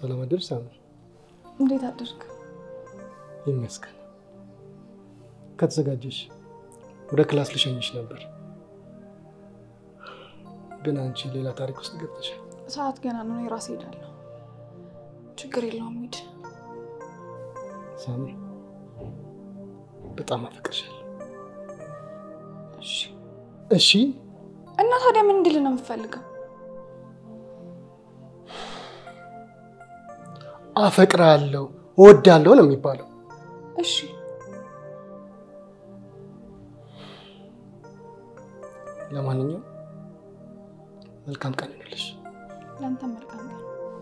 ሰላም አደርሳም እንዴት አደርክ ይመስገን ከተዘጋጀሽ ወደ ክላስ ልሸኝሽ ነበር ግን አንቺ ሌላ ታሪክ ውስጥ ገብተሻል ሰዓት ገና ነው የራሴ ሄዳለሁ ችግር የለውም ሂድ ሳሚ በጣም አፈቅርሻለሁ እሺ እና ታዲያ ምን እንድል ነው የምፈልገው አፈቅራለሁ ወዳለሁ ነው የሚባለው እሺ ለማንኛውም መልካም ቀን ይሁንልሽ ላንተ መልካም ቀን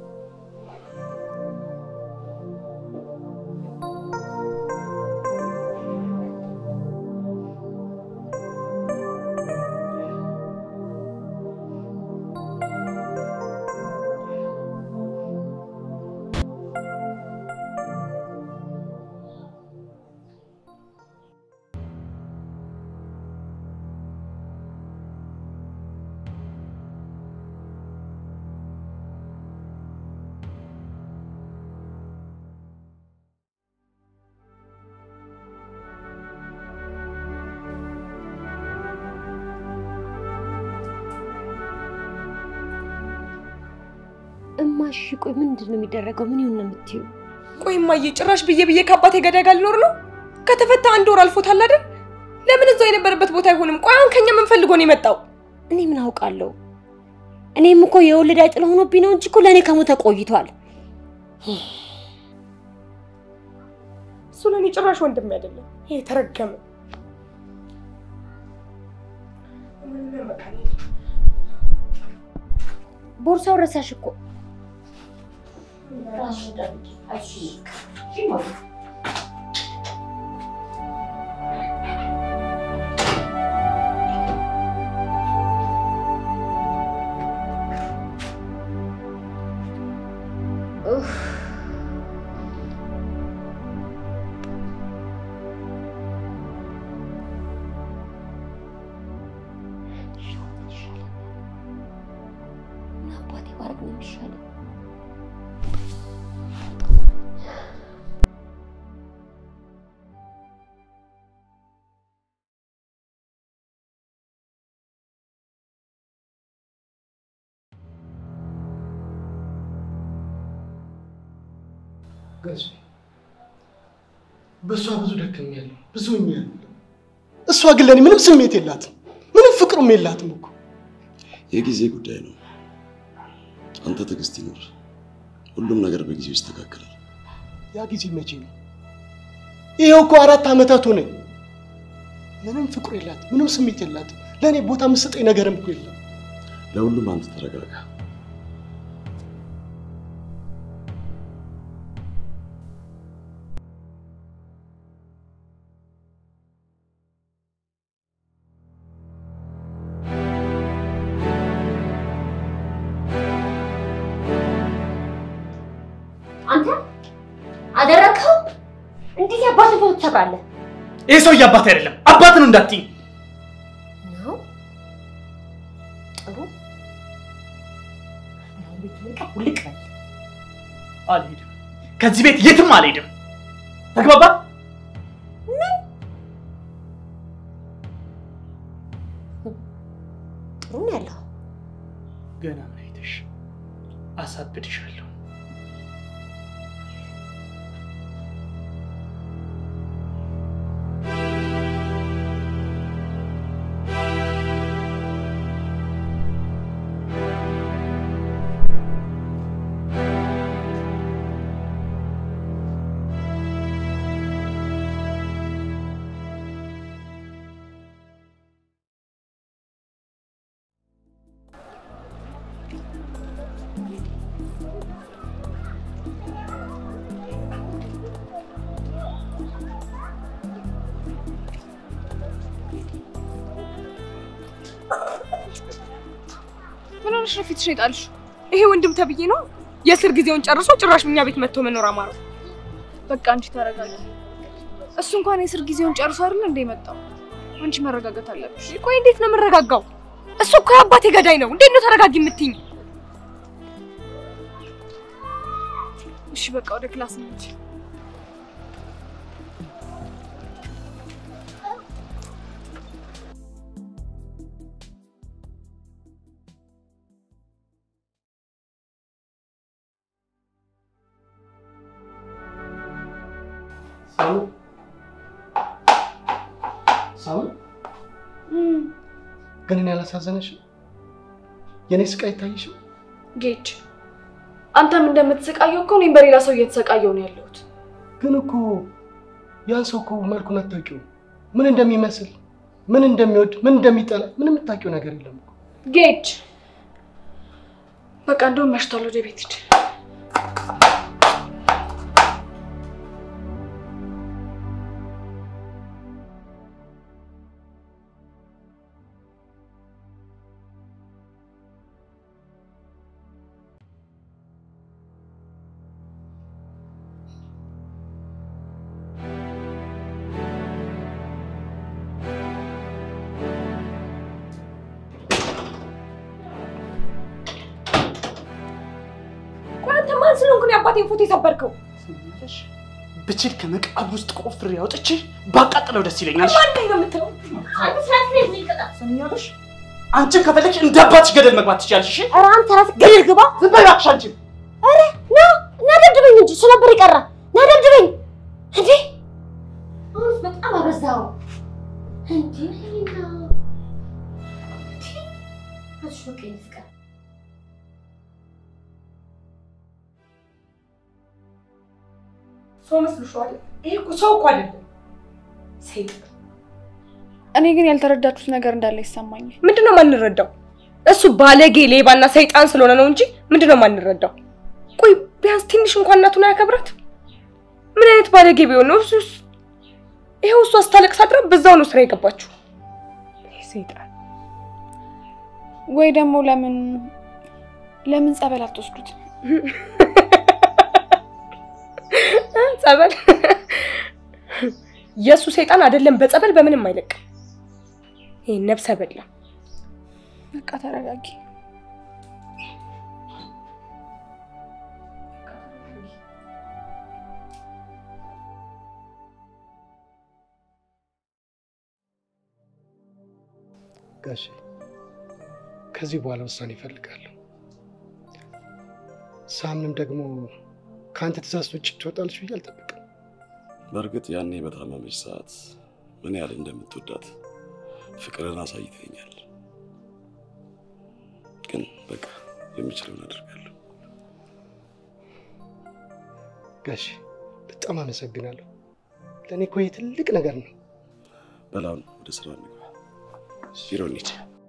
እማሽ ቆይ ምንድነው የሚደረገው ምን ይሁን ነው የምትዩ ቆይ ማዬ ጭራሽ ብዬ ከአባቴ ገዳይ ጋር ልኖር ነው ከተፈታ አንድ ወር አልፎታል አይደል ለምን እዛው የነበረበት ቦታ አይሆንም ቆይ አሁን ከኛ ምን ፈልጎ ነው የመጣው እኔ ምን አውቃለሁ እኔም እኮ የወለድ አይጥል ሆኖብኝ ነው እንጂ እኮ ለኔ ከሞተ ቆይቷል እሱ ለኔ ጭራሽ ወንድም አይደለም ይሄ ተረገመ ቦርሳው ረሳሽ እኮ ጋሽ በሷ ብዙ ደከመኛለሁ ብዙ ሆኛለሁ እሷ ግን ለኔ ምንም ስሜት የላትም ምንም ፍቅርም የላትም እኮ የጊዜ ጉዳይ ነው አንተ ትዕግስት ይኖር ሁሉም ነገር በጊዜው ይስተካከላል ያ ጊዜ መቼ ነው ይሄው እኮ 4 አመታት ሆነ ምንም ፍቅር የላትም ምንም ስሜት የላትም ለኔ ቦታ መስጠኝ ነገርም እኮ የለም ለሁሉም አንተ ተረጋጋ አደረከው እንዴት ያባቱ ፎቶ ተባለ ይሄ ሰው ያባቱ አይደለም አባቱ ነው እንዳትይ ነው ጥሩ ነው ቤት ልቅ አልሄድም ከዚህ ቤት የትም አልሄድም ተግባባ ጥሩ ነው ያለው ገና አይተሽ አሳብድሻለሁ ምንሽ ፊትሽ ይጣልሽ ይሄ ወንድም ተብዬ ነው የስር ጊዜውን ጨርሶ ጭራሽ ምኛ ቤት መጥቶ መኖር አማረው በቃ አንቺ ተረጋጊ እሱ እንኳን የስር ጊዜውን ጨርሶ አይደል እንደ መጣው አንቺ መረጋጋት አለብሽ ቆይ እንዴት ነው መረጋጋው እሱ እኮ አባቴ ገዳይ ነው እንዴት ነው ተረጋጊ የምትይኝ እሺ በቃ ወደ ክላስ እንሂድ። ሳሙ ግን እኔ አላሳዘነሽም? የኔ ስቃይ አይታይሽም? ጌች አንተም እንደምትሰቃየው እኮ እኔም በሌላ ሰው እየተሰቃየው ነው ያለሁት። ግን እኮ ያን ሰው እኮ መልኩን አታውቂውም። ምን እንደሚመስል፣ ምን እንደሚወድ፣ ምን እንደሚጠላ ምንም የምታውቂው ነገር የለም እኮ። ጌች በቃ እንደውም መሽቷል፣ ወደ ቤት ሂድ። አባቴን ፎቶ የሰበርከው ስሚያለሽ? ብችል ከመቃብር ውስጥ ቆፍሬ አውጥቼ ባቃጥለው ደስ ይለኛል። ማን ነው የምትለው? አንተ ስራት ላይ ይቀጣ። ስሚያለሽ? አንቺ ከፈለግሽ እንደ አባትሽ ገደል መግባት ትችያለሽ። እሺ? ኧረ አንተ ራስህ ገደል ግባ። ዝም በይ እባክሽ አንቺ። ኧረ ና ደብድበኝ እንጂ እሱ ነበር የቀረ። ና ደብድበኝ እንዴ! አሁንስ በጣም አበዛው እንዴ! ነው አሽወቀኝ ፍቅር ሰው መስልሽዋል? ይሄ እኮ ሰው እኮ አይደለም ሰይጣን። እኔ ግን ያልተረዳችሁት ነገር እንዳለ ይሰማኛል። ምንድነው ማንረዳው? እሱ ባለጌ ሌባና ሰይጣን ስለሆነ ነው እንጂ ምንድነው ማንረዳው? ቆይ ቢያንስ ትንሽ እንኳን እናቱን አያከብራት? ምን አይነት ባለጌ ቢሆን ነው እሱስ? ይሄው እሱ አስታለቅስ አድራ በዛው ነው ስራ የገባችው። ይሄ ሰይጣን። ወይ ደግሞ ለምን ጸበል አትወስዱት? ጸበል የሱ ሰይጣን አይደለም፣ በጸበል በምንም አይለቅ። ይሄ ነፍሰ በላ። በቃ ተረጋጊ። ጋሼ ከዚህ በኋላ ውሳኔ እፈልጋለሁ። ሳምንም ደግሞ ካንተ ትእዛዝ ውጭ ትወጣለች ብዬ አልጠብቅም። በእርግጥ ያኔ በታመመች ሰዓት ምን ያህል እንደምትወዳት ፍቅርን አሳይተኛል። ግን በቃ የምችለውን አደርጋለሁ። ጋሼ በጣም አመሰግናለሁ። ለእኔ እኮ ትልቅ ነገር ነው። በላውን ወደ ስራ እንግባ። ቢሮ እንሂድ።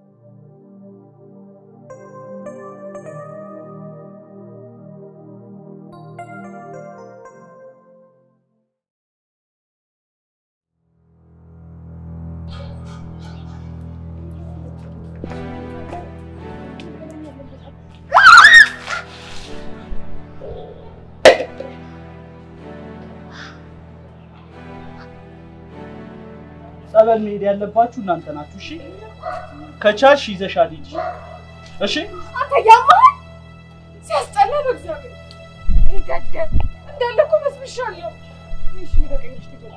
ጸበል መሄድ ያለባችሁ እናንተ ናችሁ። እሺ? ከቻልሽ ይዘሻት ሂጂ። እሺ? አንተ ያማህ ሲያስጠላ በእግዚአብሔር ይደደብ እንዳለ እኮ መስብሻለሁ። እሺ ይበቃኝሽ ትገባ።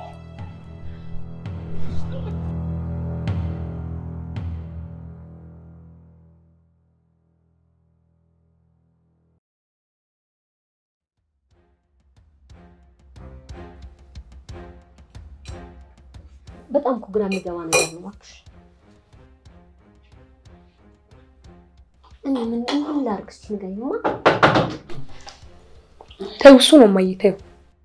በጣም እኮ ግራ የሚገባ ነገር ነው እባክሽ። እኔ ምን ላድርግ እስኪ ንገሪኝማ። ተይው፣ እሱ ነው እማዬ ተይው።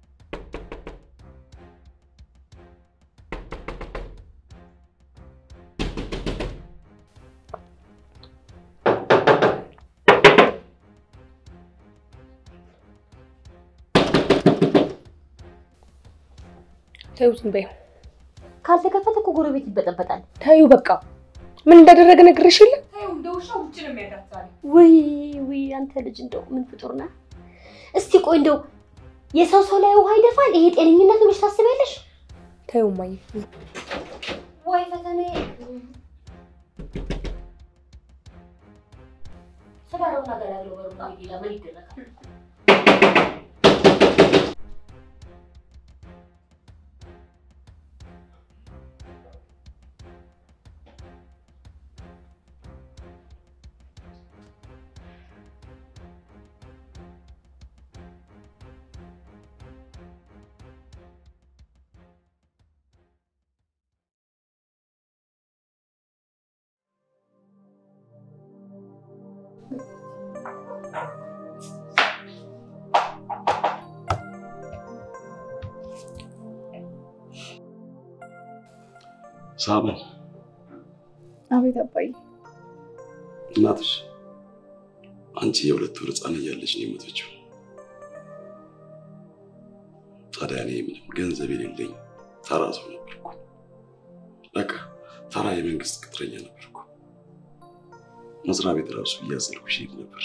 ተይው ዝም በይው። ካልተከፈተ እኮ ጎረቤት ይበጠበጣል። ተይው በቃ። ምን እንዳደረገ ነግሬሽ የለ? ተይው እንደው ውሻ ውጭ ነው የሚያዳታል። ወይ አንተ ልጅ እንደው ምን ፍጡር ነህ? እስቲ ቆይ እንደው የሰው ላይ ውሃ ይደፋል። ይሄ ጤነኝነት ነው ታስቢያለሽ? ተይው እማዬ። ወይ ፈተኔ ሰባራው ነገር ያለው በሩታ ይላ ምን ይደረጋል? ሳመን አቤት አባዬ። እናትሽ አንቺ የሁለት ወር ህፃን እያለች ነው የሞተችው። ታዲያ እኔ ምንም ገንዘብ የሌለኝ ተራ ሰው ነበርኩ። በቃ ተራ የመንግስት ቅጥረኛ ነበርኩ። መስሪያ ቤት ራሱ እያዘልኩ ሄድ ነበር።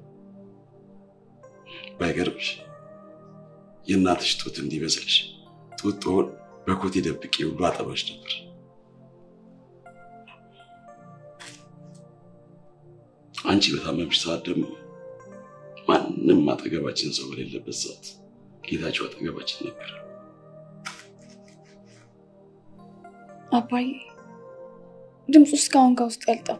ባይገርምሽ የእናትሽ ጡት እንዲመስልሽ ጡትውን በኮቴ ደብቄ ሁሉ አጠባሽ ነበር። አንቺ በታመምሽ ሰዓት ደግሞ ማንም አጠገባችን ሰው በሌለበት ሰዓት ጌታቸው አጠገባችን ነበር። አባዬ ድምፁ እስካሁን ከውስጥ ያልጠፋ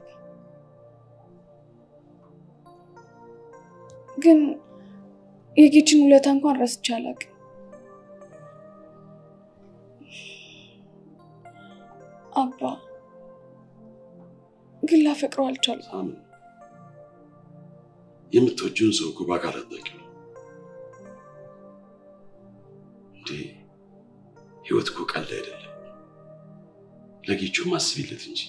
ግን የጌችን ውለታ እንኳን ረስቼ አላውቅም። አባ ግን ላፈቅረው አልቻልኩም። የምትወጂውን ሰው እኮ በአካል አታውቂውም እንዴ? ህይወት እኮ ቀልድ አይደለም። ለጌቹም አስቢለት እንጂ።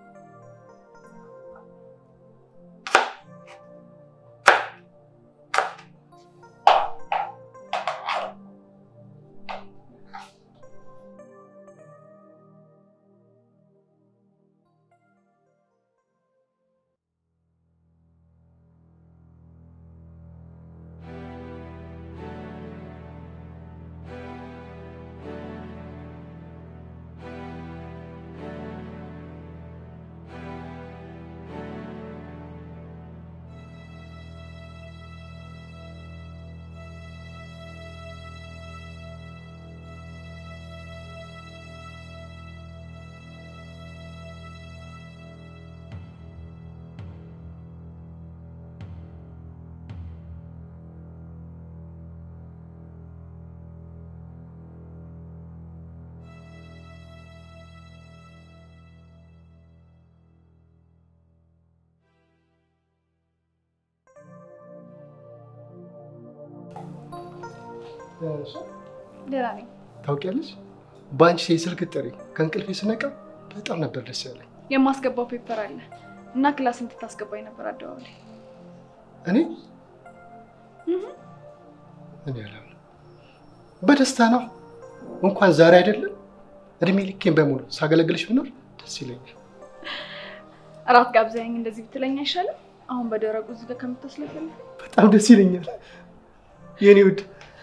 ደህና ነኝ። ታውቂያለሽ ባንቺ የስልክ ጥሪ ከእንቅልፌ ስነቃ በጣም ነበር ደስ ያለኝ። የማስገባው ፔፐር አለ እና ክላስ እንድታስገባኝ ነበር አደዋውልኝ። እኔ አላም በደስታ ነው። እንኳን ዛሬ አይደለም እድሜ ልኬን በሙሉ ሳገለግልሽ ብኖር ደስ ይለኛል። እራት ጋብዘኝ እንደዚህ ብትለኝ አይሻልም? አሁን በደረቁ እዚህ ጋር ከምትስለፈልኝ በጣም ደስ ይለኛል የኔ ውድ።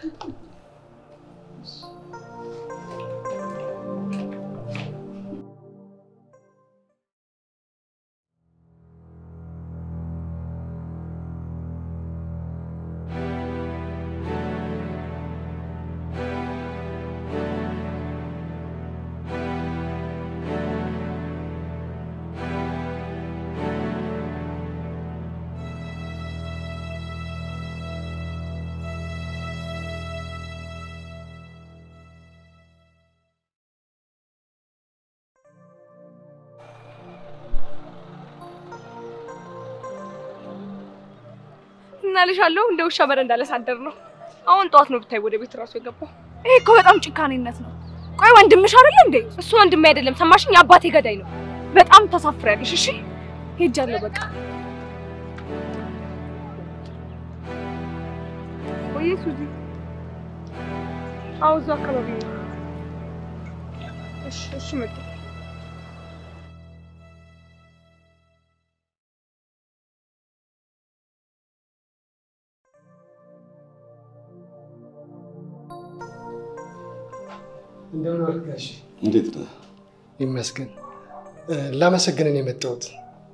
እናልሻለሁ እንደ ውሻ በረንዳ ለሳደር ነው። አሁን ጧት ነው ብታይ ወደ ቤት ራሱ የገባው። ይሄ እኮ በጣም ጭካኔነት ነው። ቆይ ወንድምሽ አይደል እንዴ? እሱ ወንድሜ አይደለም ሰማሽኝ? የአባቴ ገዳይ ነው። በጣም ተሳፍሪያለሽ። እሺ ሄጃለሁ በቃ። ወይ ሱዚ አውዛ አካባቢ ነው። እሺ መጣ። እንደምን አልጋሽ? እንዴት ነህ? ይመስገን። ላመሰግነን የመጣሁት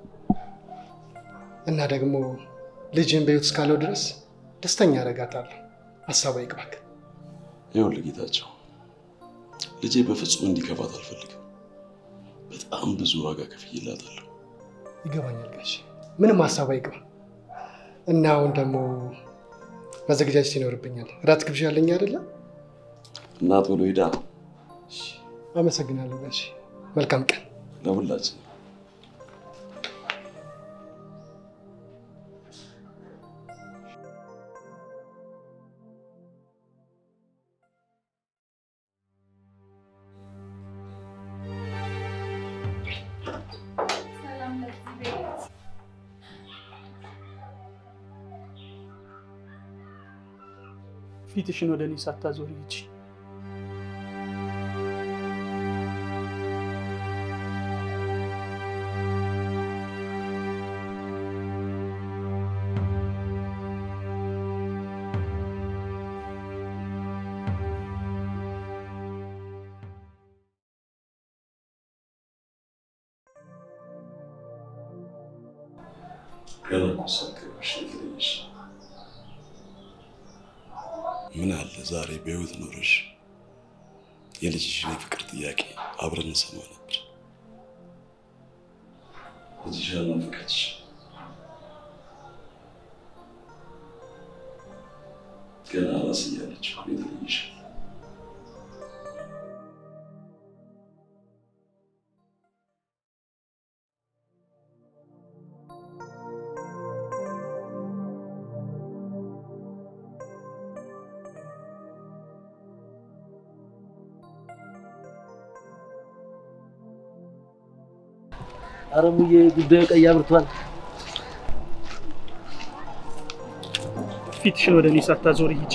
እና ደግሞ ልጅን በህይወት እስካለው ድረስ ደስተኛ አደርጋታለሁ። ሀሳቧ ይግባክ። ይኸውልህ ጌታቸው፣ ልጄ በፍጹም እንዲከፋት አልፈልግም። በጣም ብዙ ዋጋ ከፍዬላታለሁ። ይገባኛል ጋሽ፣ ምንም ሀሳቧ ይግባ እና አሁን ደግሞ መዘጋጀት ይኖርብኛል። እራት ግብዣ አለኝ አይደለ? እናት ብሎ ሄዳ። አመሰግናለሁ ጋሽ። መልካም ቀን ለሁላችን። ፊትሽን ወደ እኔ ሳታዞሪ ሂጂ። ገና እኮ ሳትገባሽ ልትለይሽ ምን አለ ዛሬ በህይወት ኖረሽ የልጅሽን የፍቅር ጥያቄ አብረን እንሰማ ነበር። ልጅሽ አልናፈቀችሽ? ገና ራስ እያለች እኮ የተለየሽ። አረሙዬ ጉዳዩ ቀይ አብርቷል። ፊትሽን ወደ እኔ ሳታዞሪ ሂጂ።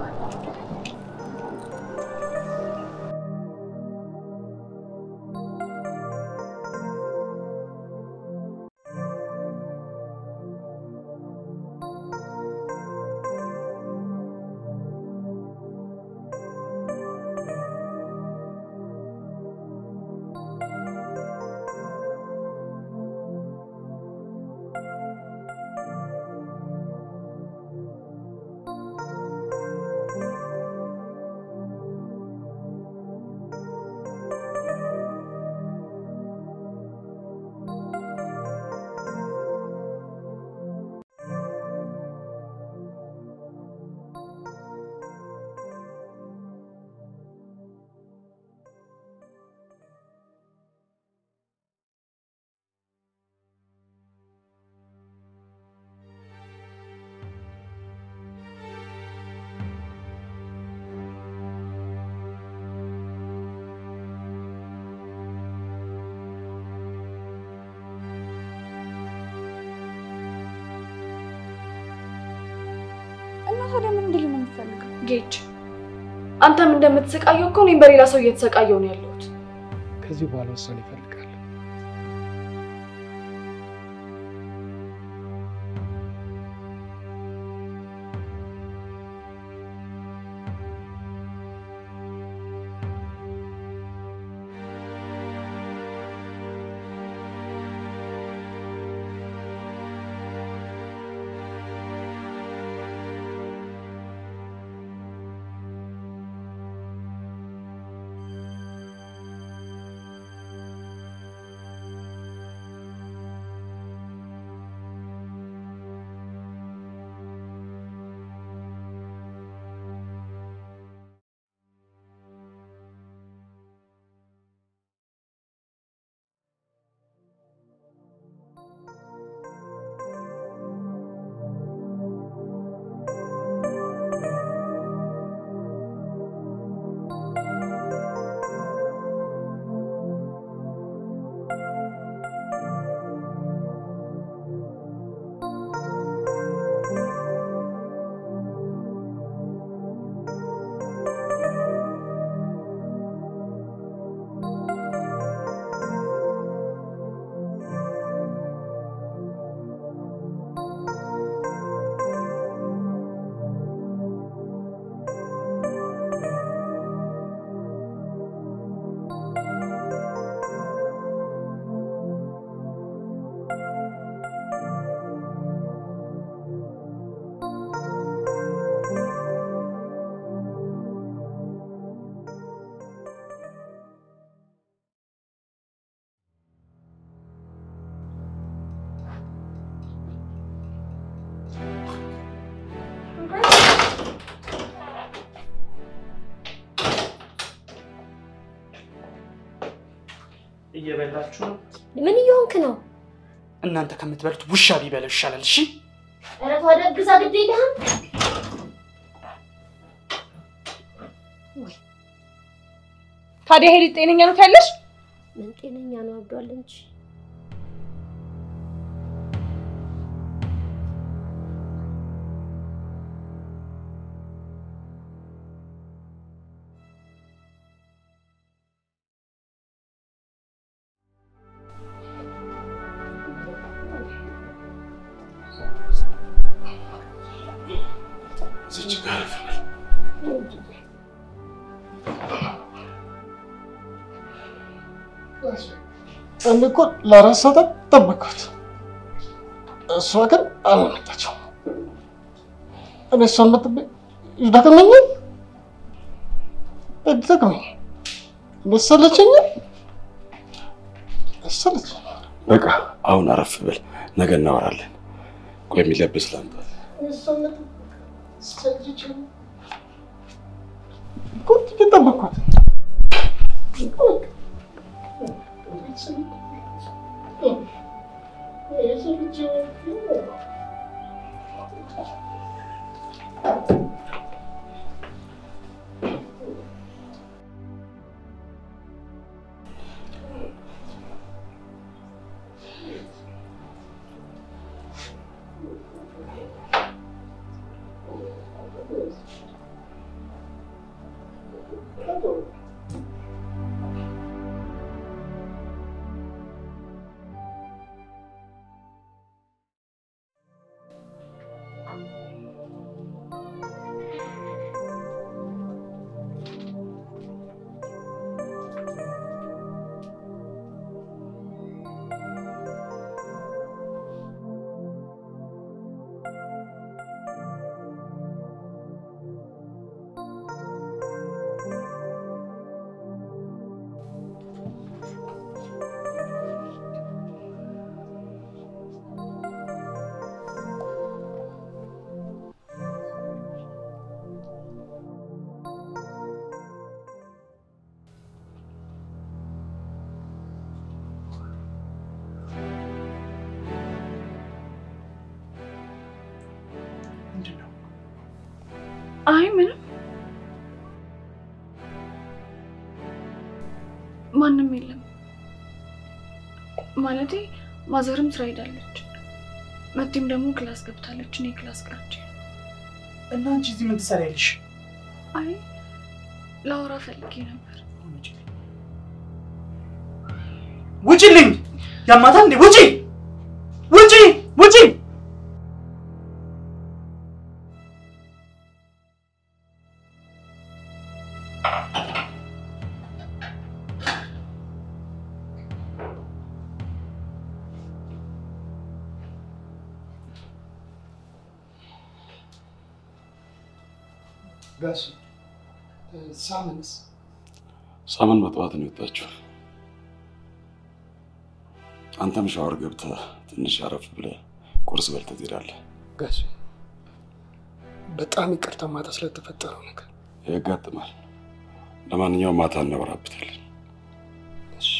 ታዲያ ምን እንድል ነው የምትፈልገው? ጌች አንተም እንደምትሰቃየው እኮ እኔም በሌላ ሰው እየተሰቃየው ነው ያለሁት። ከዚህ በኋላ ወሰን ይፈልጋል። እየበላችሁ ነው? ምን እየሆንክ ነው? እናንተ ከምትበሉት ውሻ ቢበላው ይሻላል። እሺ ኧረ ታዲያ ግዛ ግድ የለህም? ታዲያ ሄሊ ጤነኛ ነው ታለሽ? ምን ጤነኛ ነው አብዷል እንጂ እኔ እኮ ለአራት ሰዓታት ጠበቅኩት። እሷ ግን አልመጣችም። እኔ እሷን መጠበቅ ይደክመኛል። መሰለችኝ። በቃ አሁን አረፍ በል፣ ነገ እናወራለን። ቆይ የሚለብስ ላምጣ። ጠበቅኳት። አይ ምንም ማንም የለም ማለቴ ማዘርም ስራ ሄዳለች መጥተም ደግሞ ክላስ ገብታለች እኔ ክላስ ቀርቼ እና አንቺ እዚህ ምን ትሰሪያለሽ? አይ ላውራ ፈልጌ ነበር። ውጪልኝ! ያማታል እንዴ? ውጪ! ውጪ! ውጪ! ጋሽ ሳምንስ ሳምን በጠዋት ነው የወጣችው። አንተም ሻወር ገብተህ ትንሽ አረፍ ብለህ ቁርስ በልተህ ትሄዳለህ። ጋሽ በጣም ይቅርታ ማታ ስለተፈጠረው ነገር። ያጋጥማል። ለማንኛውም ማታ እናወራበታለን። እሺ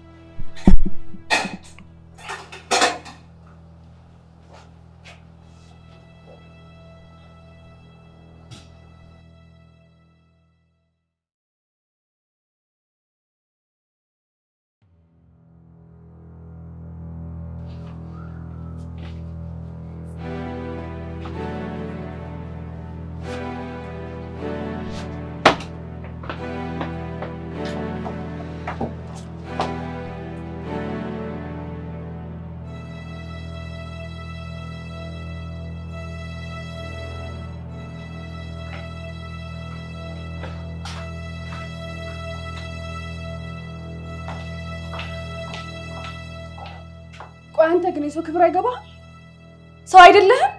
ቆይ አንተ ግን የሰው ክብር አይገባ ሰው አይደለህም?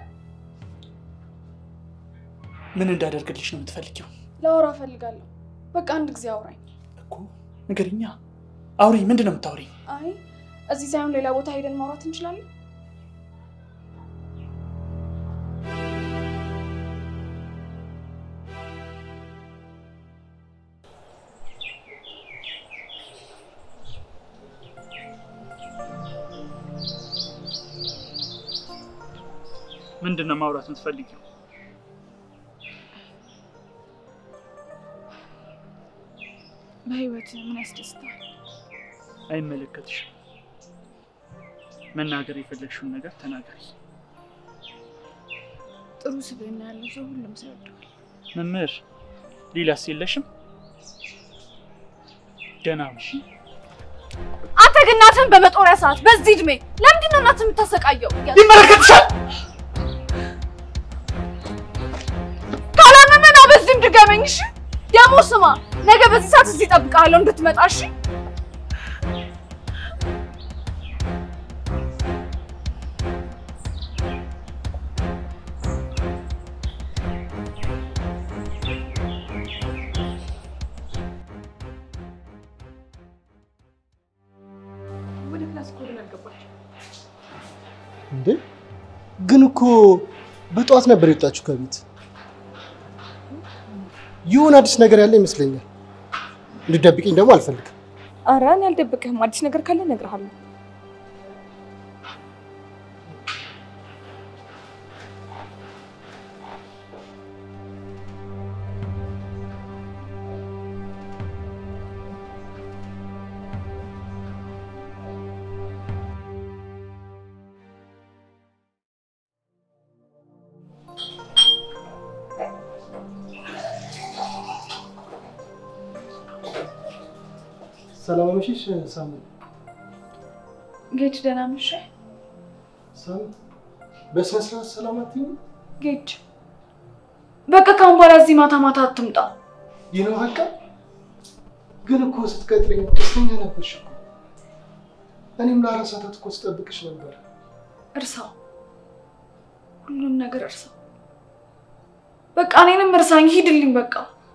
ምን እንዳደርግልሽ ነው የምትፈልጊው? ላውራ ፈልጋለሁ። በቃ አንድ ጊዜ አውራኝ እኮ ንገሪኛ። አውሪኝ። ምንድነው የምታወሪኝ? አይ እዚህ ሳይሆን ሌላ ቦታ ሄደን ማውራት እንችላለን። ምንድነው ማውራት የምትፈልጊው? በህይወት ምን ያስደስታል? አይመለከትሽም። መናገር የፈለግሽውን ነገር ተናገሪ። ጥሩ ስብዕና ያለው ሰው ሁሉም ሰው ይወደዋል። መምህር ሌላስ የለሽም? ደህና ነሽ? አንተ ግን እናትህን በመጦሪያ ሰዓት በዚህ እድሜ ለምንድን ነው እናትህን የምታሰቃየው? ይመለከትሻል። ካላመመና በዚህም ድገመኝ እሺ? ደግሞ ስማ ነገ በዚህ ሰዓት እዚህ እጠብቅሃለሁ እንድትመጣ እሺ? ታስቆልን አልገባች እንዴ? ግን እኮ በጧት ነበር የወጣችሁ ከቤት። ይሁን አዲስ ነገር ያለ ይመስለኛል። እንድትደብቂኝ ደግሞ አልፈልግም። ኧረ እኔ አልደብቅህም። አዲስ ነገር ካለ እነግርሃለሁ። ሰላም አመሽሽ ሳሚ። ጌች ደህና ነሽ? ሳሚ በስነ ስርዓት ሰላም አትይኝ? ጌች በቃ ካሁን በኋላ እዚህ ማታ ማታ አትምጣ። ይሄው በቃ። ግን እኮ ስትቀጥረኝ ደስተኛ ነበርሽ እኮ። እኔም ለአራት ሰዓታት እኮ ስጠብቅሽ ነበር። እርሳው፣ ሁሉም ነገር እርሳው። በቃ እኔንም እርሳኝ፣ ሂድልኝ በቃ።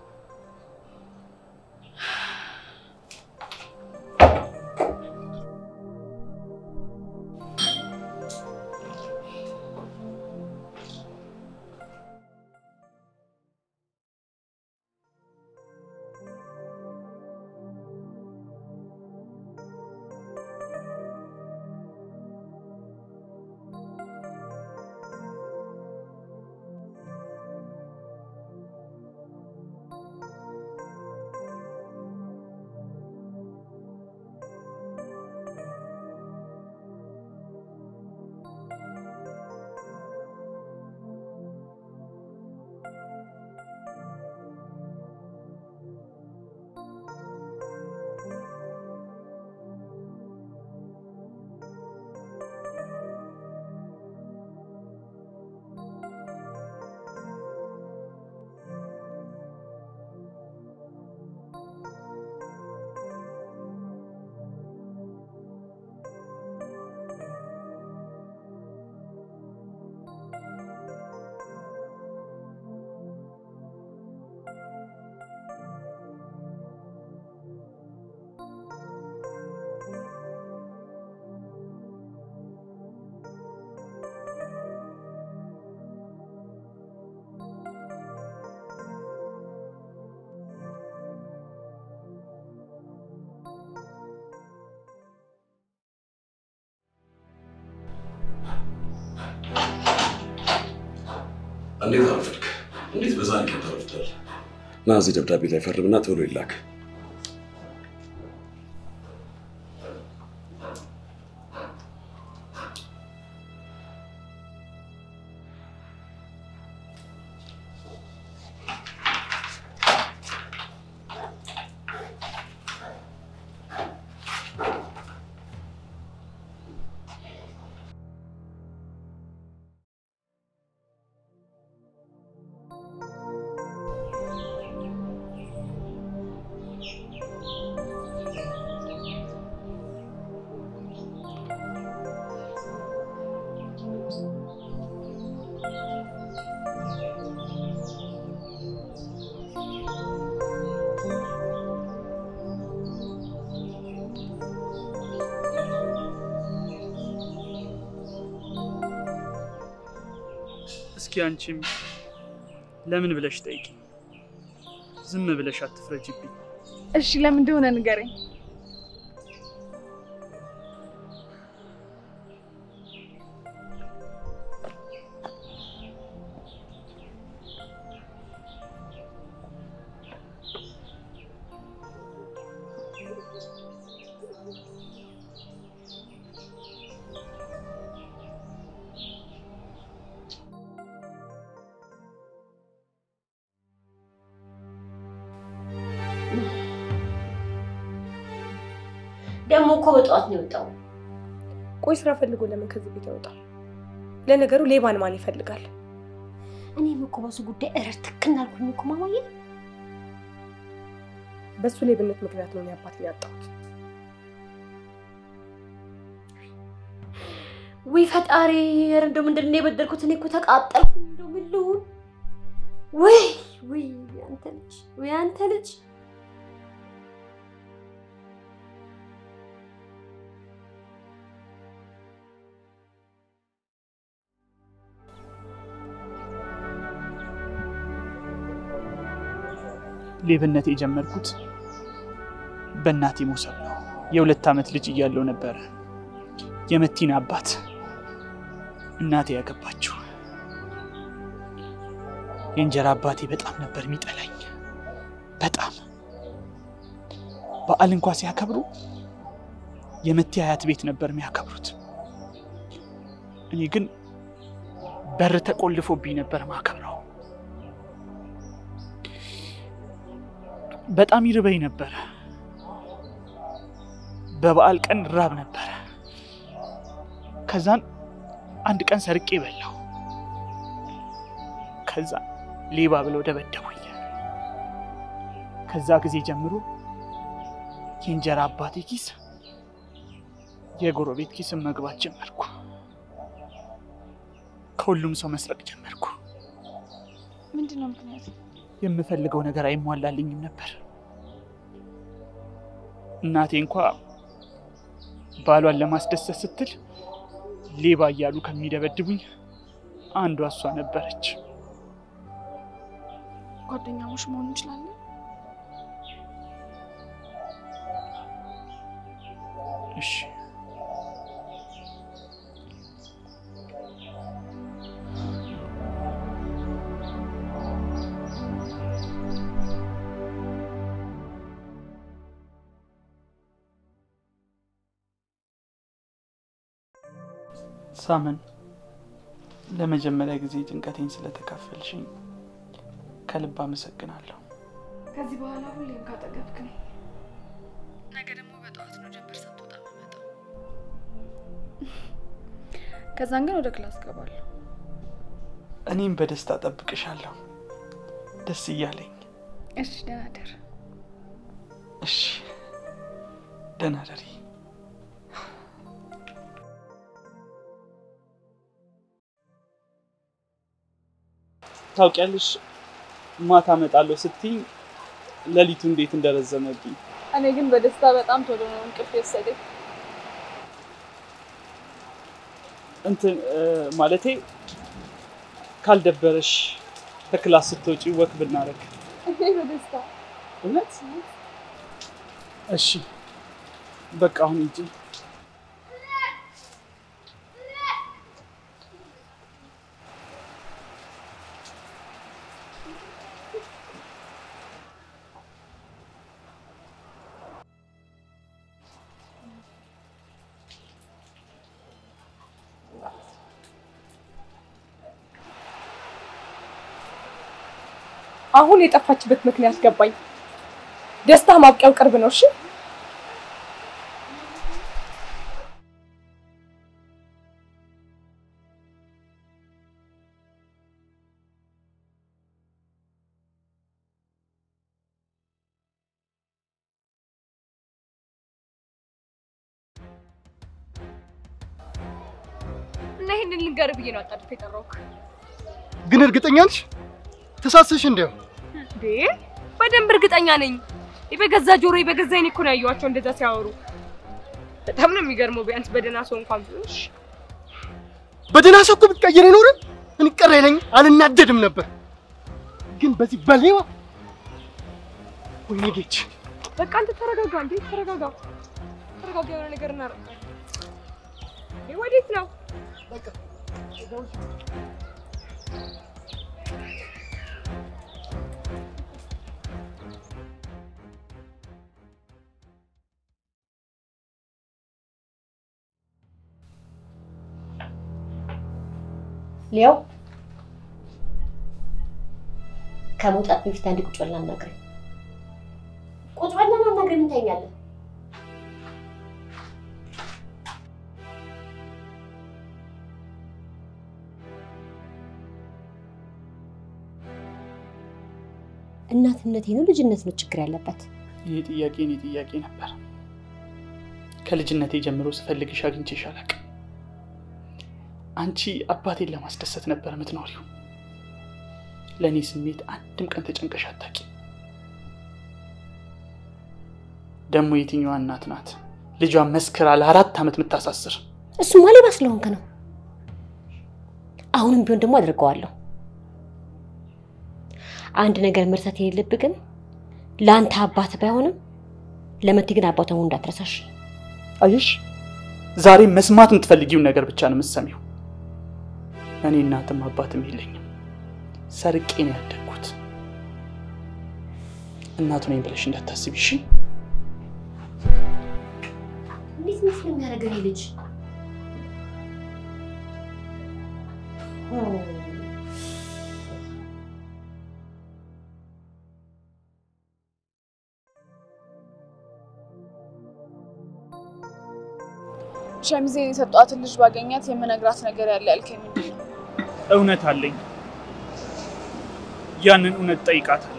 እንዴት አረፍክ? እንዴት በዛሬ ቀን ተረፍታል? ና እዚህ ደብዳቤ ላይ ፈርምና ቶሎ ይላክ። እስኪ አንቺም ለምን ብለሽ ጠይቂ። ዝም ብለሽ አትፍረጂብኝ። እሺ ለምን እንደሆነ ንገረኝ። ደግሞ እኮ በጧት ነው የወጣው። ቆይ ስራ ፈልጎ ለምን ከዚህ ቤት ያወጣል? ለነገሩ ሌባን ማን ይፈልጋል? እኔም እኮ በሱ ጉዳይ እረር ትክክል አልኩኝ እኮ ማማዬ። በሱ ሌብነት ምክንያት ነው ያባት ያጣሁት። ወይ ፈጣሪ እንደው ምንድነው የበደልኩት? እኔ እኮ ተቃጠልኩ። እንደው ምን ልሁን? ወይ አንተ ልጅ ሌብነት የጀመርኩት በእናቴ ሞሰብ ነው። የ2 ዓመት ልጅ እያለሁ ነበር የመቲን አባት እናቴ ያገባችው። የእንጀራ አባቴ በጣም ነበር የሚጠላኝ። በጣም በዓል እንኳን ሲያከብሩ የመቲ አያት ቤት ነበር የሚያከብሩት። እኔ ግን በር ተቆልፎብኝ ነበር ማከብረው። በጣም ይርበኝ ነበር። በበዓል ቀን ራብ ነበር። ከዛን አንድ ቀን ሰርቄ በላው። ከዛ ሌባ ብለው ደበደቡኝ። ከዛ ጊዜ ጀምሮ የእንጀራ አባቴ ኪስ የጎረቤት ኪስ መግባት ጀመርኩ። ከሁሉም ሰው መስረቅ ጀመርኩ። ምንድነው ምክንያቱ? የምፈልገው ነገር አይሟላልኝም ነበር። እናቴ እንኳን ባሏን ለማስደሰት ስትል ሌባ እያሉ ከሚደበድቡኝ አንዷ እሷ ነበረች። ጓደኛሞች መሆን እንችላለን? እሺ ሳመን ለመጀመሪያ ጊዜ ጭንቀቴን ስለተካፈልሽኝ ከልብ አመሰግናለሁ። ከዚህ በኋላ ሁሌም ካጠገብክ ነኝ። ነገ ደግሞ በጠዋት ነው ጀምበር ሰጥቶታ መጣው። ከዛን ግን ወደ ክላስ ገባለሁ። እኔም በደስታ ጠብቅሻለሁ። ደስ እያለኝ። እሺ ደህና ደር። እሺ ደህና ደሪ። ታውቂያለሽ ማታ እመጣለሁ ስትይ ሌሊቱ እንዴት እንደረዘመብኝ። እኔ ግን በደስታ በጣም ቶሎ ነው እንቅልፍ የወሰደኝ። ማለቴ ካልደበረሽ ከክላስ ስትወጪ ወክ ብናረግ። እኔ በደስታ እውነት? እሺ በቃ አሁን ሂጂ። አሁን የጠፋችበት ምክንያት ገባኝ። ደስታ ማብቂያው ቅርብ ነው። እሺ እና ይሄንን ልንገር ብዬ ነው አጣጥፌ የጠራሁት። ግን እርግጠኛ ነሽ? ተሳስሽ እንደው እንዴ? በደንብ እርግጠኛ ነኝ። በገዛ ጆሮዬ በገዛ አይኔ እኮ ነው ያየኋቸው እንደዛ ሲያወሩ። በጣም ነው የሚገርመው። ቢያንስ በደህና ሰው እንኳን ቢሆንሽ። በደህና ሰው እኮ ብትቀየር ኖር እኔ ቀረ ይለኝ አልናደድም ነበር። ግን በዚህ በሌዋ ወይኔ ጌች። በቃ አንተ ተረጋጋ እንዴ! ተረጋጋ። ተረጋጋ። የሆነ ነገር እናደርግ። ወዴት ነው? በቃ ሊያው ከመውጣት በፊት አንድ ቁጭ ብለን እናናግረኝ። ቁጭ ብለን እናናግረኝ። ምን ታኛለህ? እናትነቴ ነው ልጅነት ነው ችግር ያለበት? ይሄ ጥያቄ እኔ ጥያቄ ነበር። ከልጅነቴ ጀምሮ ስፈልግሽ አግኝቼሽ አላውቅም። አንቺ አባቴን ለማስደሰት ነበር የምትኖሪው። ለኔ ስሜት አንድም ቀን ተጨንቀሽ አታውቂ። ደሞ የትኛዋ እናት ናት ልጇን መስክራ ለ4 ዓመት የምታሳስር? እሱማ ሌባ ስለሆንክ ነው። አሁንም ቢሆን ደግሞ አድርገዋለሁ። አንድ ነገር መርሳት የሌለብህ ግን ላንተ አባት ባይሆንም ለመቲ ግን አባቷን እንዳትረሳሽ አየሽ ዛሬ መስማት የምትፈልጊው ነገር ብቻ ነው የምትሰሚው እኔ እናትም አባትም የለኝም ሰርቄ ነው ያደግኩት እናቱ ነኝ ብለሽ እንዳታስቢ እሺ እንዴት ነው የሚያደርገኝ ልጅ ሸሚዜን የሰጧትን ልጅ ባገኛት የምነግራት ነገር ያለ ያልከኝ ምንድነው? እውነት አለኝ ያንን እውነት ጠይቃታለሁ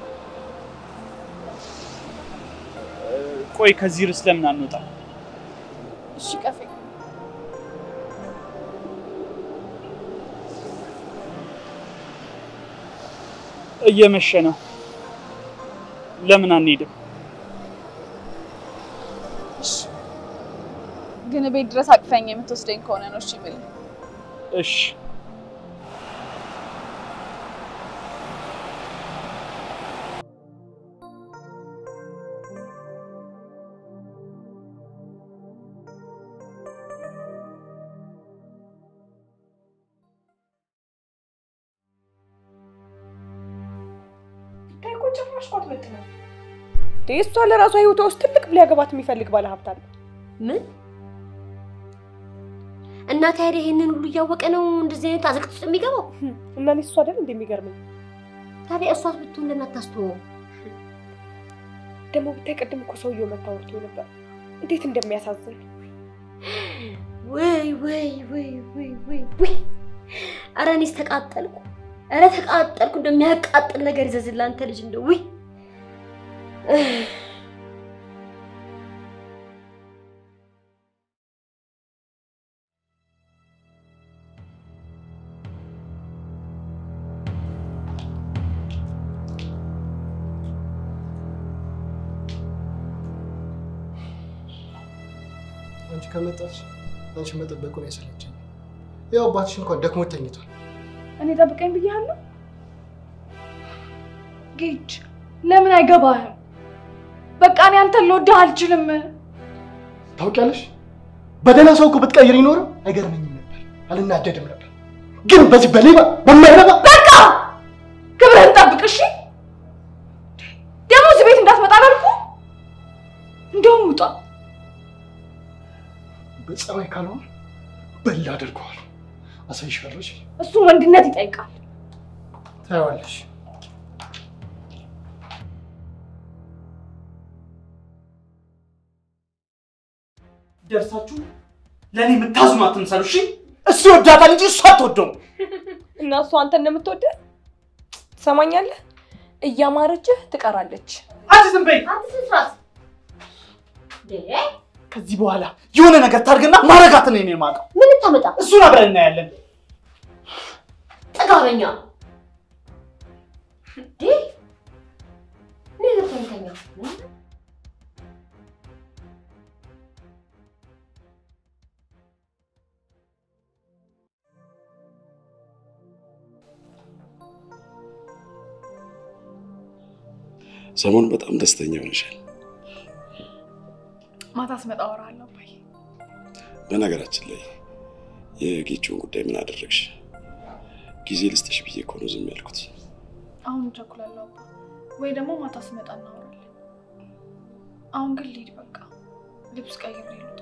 ቆይ ከዚህ ርዕስ ለምን አንወጣ እሺ ቀፌ እየመሸ ነው ለምን አንሄድም ግን ቤት ድረስ አቅፈኝ የምትወስደኝ ከሆነ ነው እሺ ብል እሺ እሷ ለራሷ ህይወቷ ውስጥ ትልቅ ሊያገባት የሚፈልግ ባለ ሀብት አለ ምን እና ታዲያ ይሄንን ሁሉ ያወቀ ነው እንደዚህ አይነት አዘቅት ውስጥ የሚገባው እና እሱ አይደል እንደሚገርመኝ ታዲያ እሷስ ብትሆን ለምን አታስተው ደሞ ብትቀድም እኮ ሰውየው መታወርቶ ነበር እንዴት እንደሚያሳዝን ወይ አራኒስ ተቃጠልኩ እንደሚያቃጥል ነገር ይዘዝላ አንተ ልጅ እንደው ወይ አንቺ ከመጣች አንቺ መጠበቁ ነው ያሰለቸኝ ያው አባትሽ እንኳን ደክሞ ተኝቷል እኔ ጠብቀኝ ብያለሁ ጌጅ ለምን አይገባህም በቃ እኔ አንተን ልወድህ አልችልም ታውቂያለሽ በደህና ሰው እኮ ብትቀይር ይኖር አይገርመኝም ነበር አልናደድም ነበር ግን በዚህ በሌባ በማይረባ በቃ ክብርህን ጠብቅ እሺ ደግሞ እዚህ ቤት እንዳትመጣ አላልኩ እንደውም ውጣ በጸባይ ካልሆነ በላ አድርገዋል አሳይሻለሁ እሱ ወንድነት ይጠይቃል ታያለሽ ደርሳችሁ ለኔ የምታዝኑ አትምሰሉ እሺ እሱ ይወዳታል እንጂ እሱ አትወደውም እና እሱ አንተን እንደምትወደው ትሰማኛለህ እያማረችህ ትቀራለች አትዝም በይ አትስራት ከዚህ በኋላ የሆነ ነገር ታርግና ማረጋት ነው የኔ ማቀው ምን ታመጣ እሱን አብረን እናያለን ጠጋበኛ ተንተኛ ሰሞን በጣም ደስተኛ ሆነሻል ማታስ መጣ ወራለሁ ባይ በነገራችን ላይ የጌቾን ጉዳይ ምን አደረግሽ ጊዜ ልስጥሽ ብዬ እኮ ነው ዝም ያልኩት አሁን ቸኩላለሁ ወይ ደግሞ ማታስ መጣ እናወራለን አሁን ግን ልሂድ በቃ ልብስ ቀይሬ ልውጣ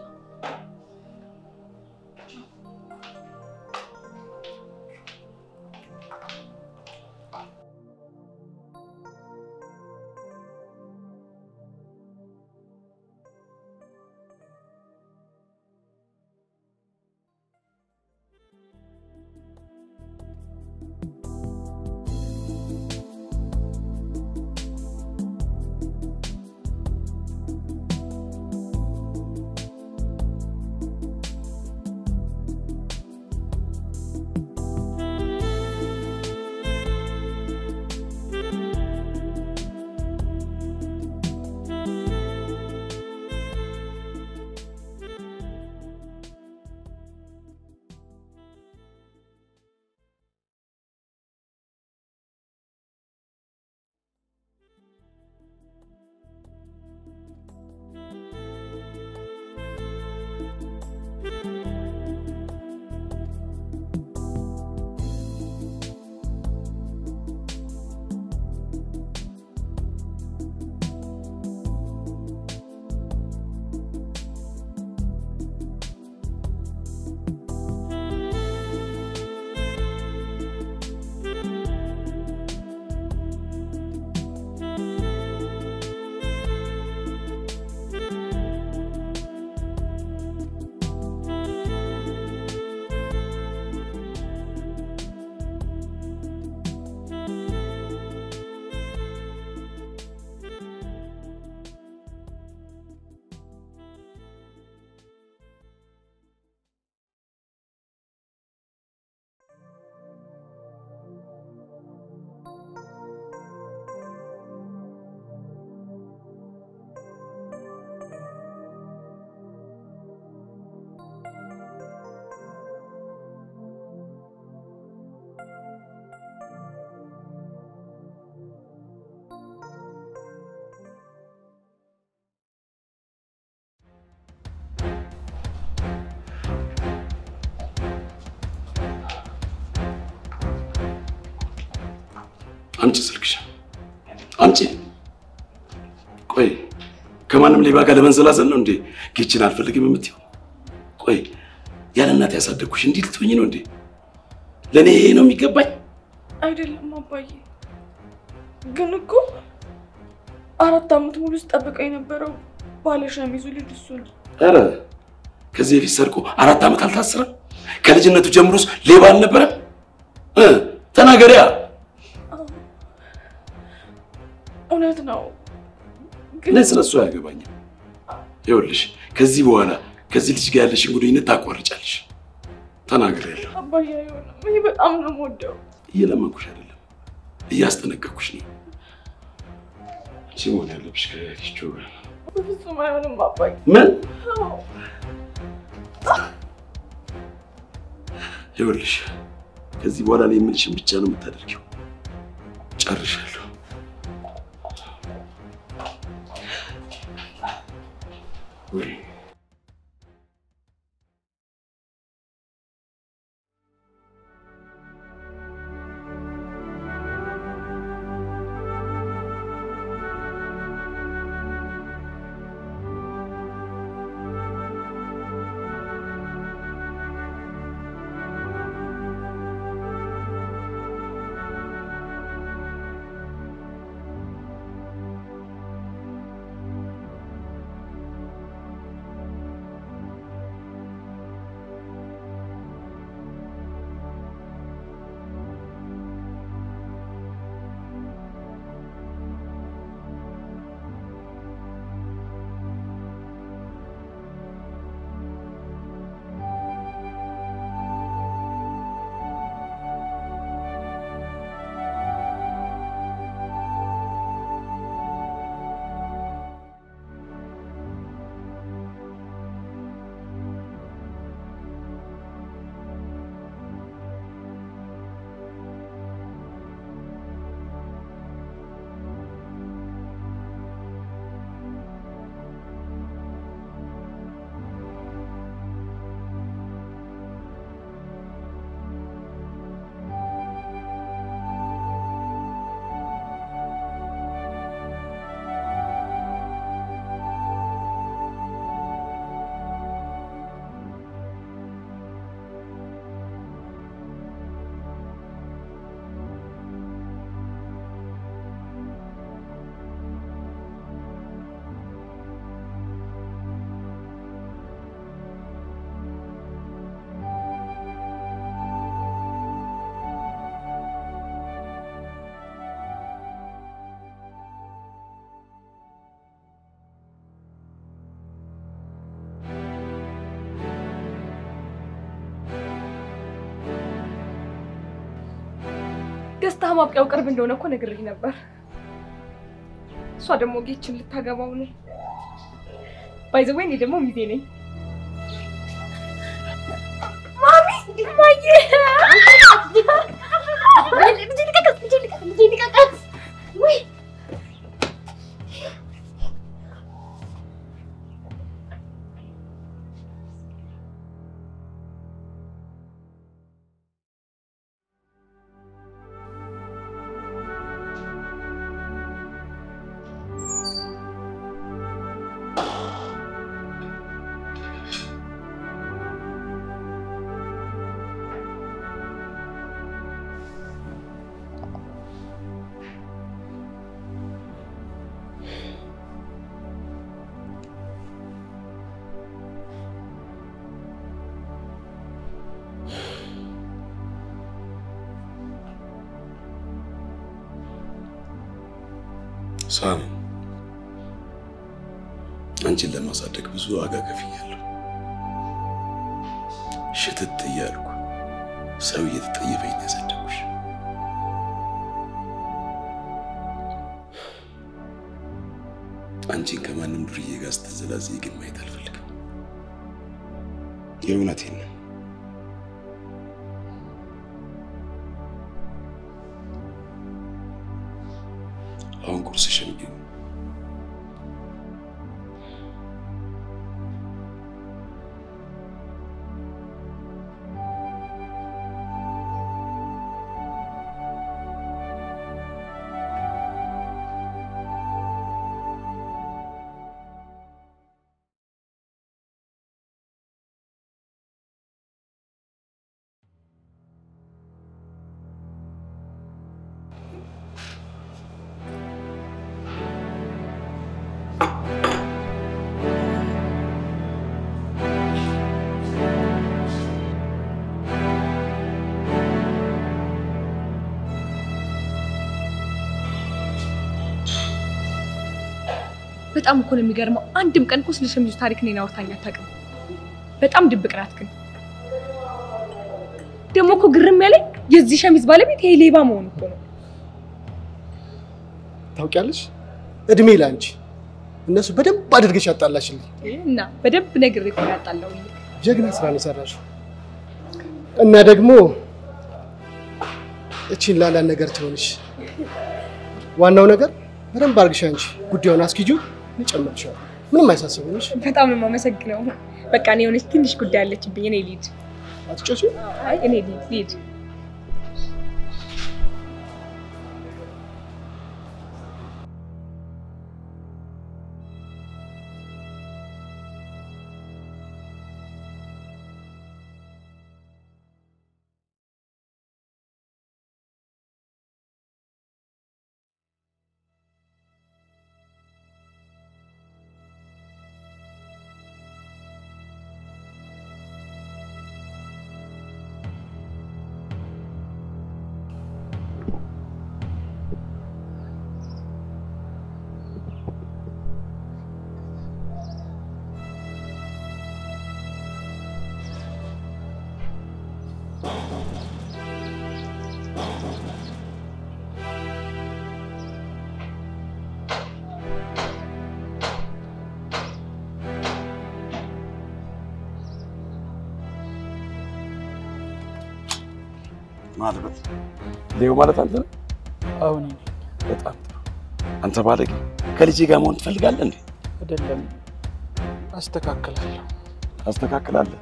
አምጪ ስልክሽ አምጪ። ቆይ ከማንም ሌባ ጋር ለመንዘላዘል ነው እንዴ ጌችን አልፈልግም የምትይው? ቆይ ያለ እናት ያሳደግኩሽ እንዲህ ልትሆኚ ነው እንዴ? ለኔ ይሄ ነው የሚገባኝ? አይደለም አባዬ፣ ግን እኮ 4 ዓመት ሙሉ ስጠብቀው የነበረው ባለሸሚዙ ልጅ እሱ ነው። ኧረ ከዚህ በፊት ሰርቆ 4 ዓመት አልታሰረም? ከልጅነቱ ጀምሮስ ሌባ አልነበረም? ተናገሪያ። እውነት ነው፣ ግን ስለሱ አያገባኝም። ይኸውልሽ ከዚህ በኋላ ከዚህ ልጅ ጋር ያለሽን ግንኙነት ታቋርጫለሽ። ተናገሪያለሁ። አባዬ አይሆንም፣ እኔ በጣም ነው የምወደው። እየለመንኩሽ አይደለም እያስጠነቀቅኩሽ ነው። ሲሞን ያለብሽ ከኪቾ ጋር በፍጹም አይሆንም አባዬ። ምን? ይኸውልሽ ከዚህ በኋላ ላይ የምልሽን ብቻ ነው የምታደርጊው። ጨርሻለሁ። ወይ ደስታ ማብቂያው ቅርብ እንደሆነ እኮ ነግሬህ ነበር። እሷ ደግሞ ጌችን ልታገባው ነው። ባይ ዘ ወይ እኔ ደግሞ ሚዜ ነኝ። ማሚ ማዬ ወይ ሳሚ አንቺን ለማሳደግ ብዙ ዋጋ ከፍያለሁ። ሽትት እያልኩ ሰው እየተጠየፈኝ ያሳደግኩሽ። አንቺን ከማንም ዱርዬ ጋር ስትዘላዘይ ግን ማየት አልፈልግም። የእውነቴን ነው። አሁን ቁርስሽን ብዩ። በጣም እኮ ነው የሚገርመው አንድም ቀን እኮ ስለ ሸሚዙ ታሪክ እኔን አውርታኝ አታውቅም በጣም ድብቅ ናት ግን ደግሞ እኮ ግርም ያለኝ የዚህ ሸሚዝ ባለቤት ይሄ ሌባ መሆኑ እኮ ነው ታውቂያለሽ እድሜ ላንቺ እነሱ በደንብ አድርገሽ ያጣላሽልኝ እና በደንብ ነግሬ እኮ ያጣላው ጀግና ስራ ነው የሰራሽው እና ደግሞ እቺን ላላ ነገር ትሆንሽ ዋናው ነገር በደንብ አድርገሽ አንቺ ጉዳዩን አስኪጂው ልጨምርሻለሁ ምንም አይሳሰብሽ በጣም ነው የማመሰግነው በቃ እኔ የሆነች ትንሽ ጉዳይ አለችብኝ እኔ ልሂድ አትጨሱ አይ እኔ ልሂድ ማለት ሌው ማለት አንተ ነህ? አሁን በጣም አንተ ባለጌ ከልጄ ጋር መሆን ትፈልጋለህ እንዴ? አይደለም አስተካክላለህ?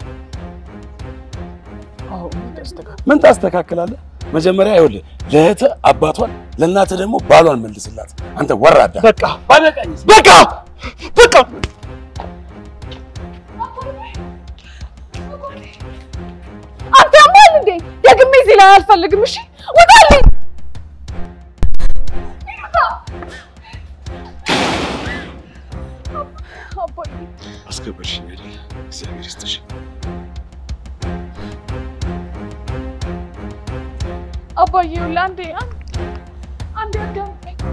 አዎ ምን ታስተካክላለህ? መጀመሪያ ይኸውልህ ለእህትህ አባቷን ለእናትህ ደግሞ ባሏን መልስላት። አንተ ወራዳ በቃ አንተ ማን እንዴ ደግሜ እዚህ ላይ አልፈልግም እሺ ወጣልኝ አባዬ አስገበርሽኝ አይደል እግዚአብሔር ይስጥሽ አባዬ ለአንዴ አዳምጠኝ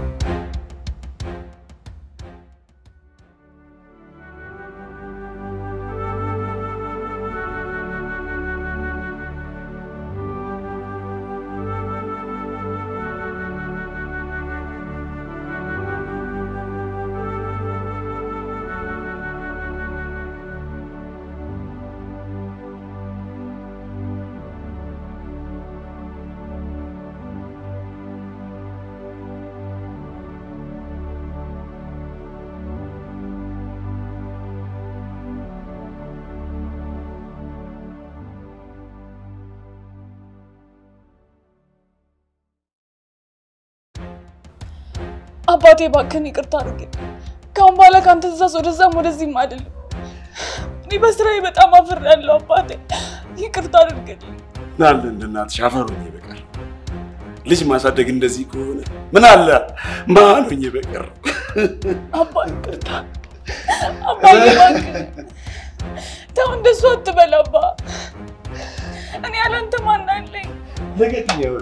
አባቴ ባክን ይቅርታ አድርግልኝ ካሁን በኋላ ካንተ ትእዛዝ ወደዛም ወደዚህም አይደለም እኔ በስራዬ በጣም አፍሬያለሁ አባቴ ይቅርታ አድርግልኝ ናለ እንደናትሽ አፈሩኝ በቀር ልጅ ማሳደግ እንደዚህ ከሆነ ምን አለ ማኑኝ በቀር አባዬ ይቅርታ አባዬ ባክን ተው እንደሱ አትበል አባ እኔ ያላንተ ማን አለኝ ለገትኛው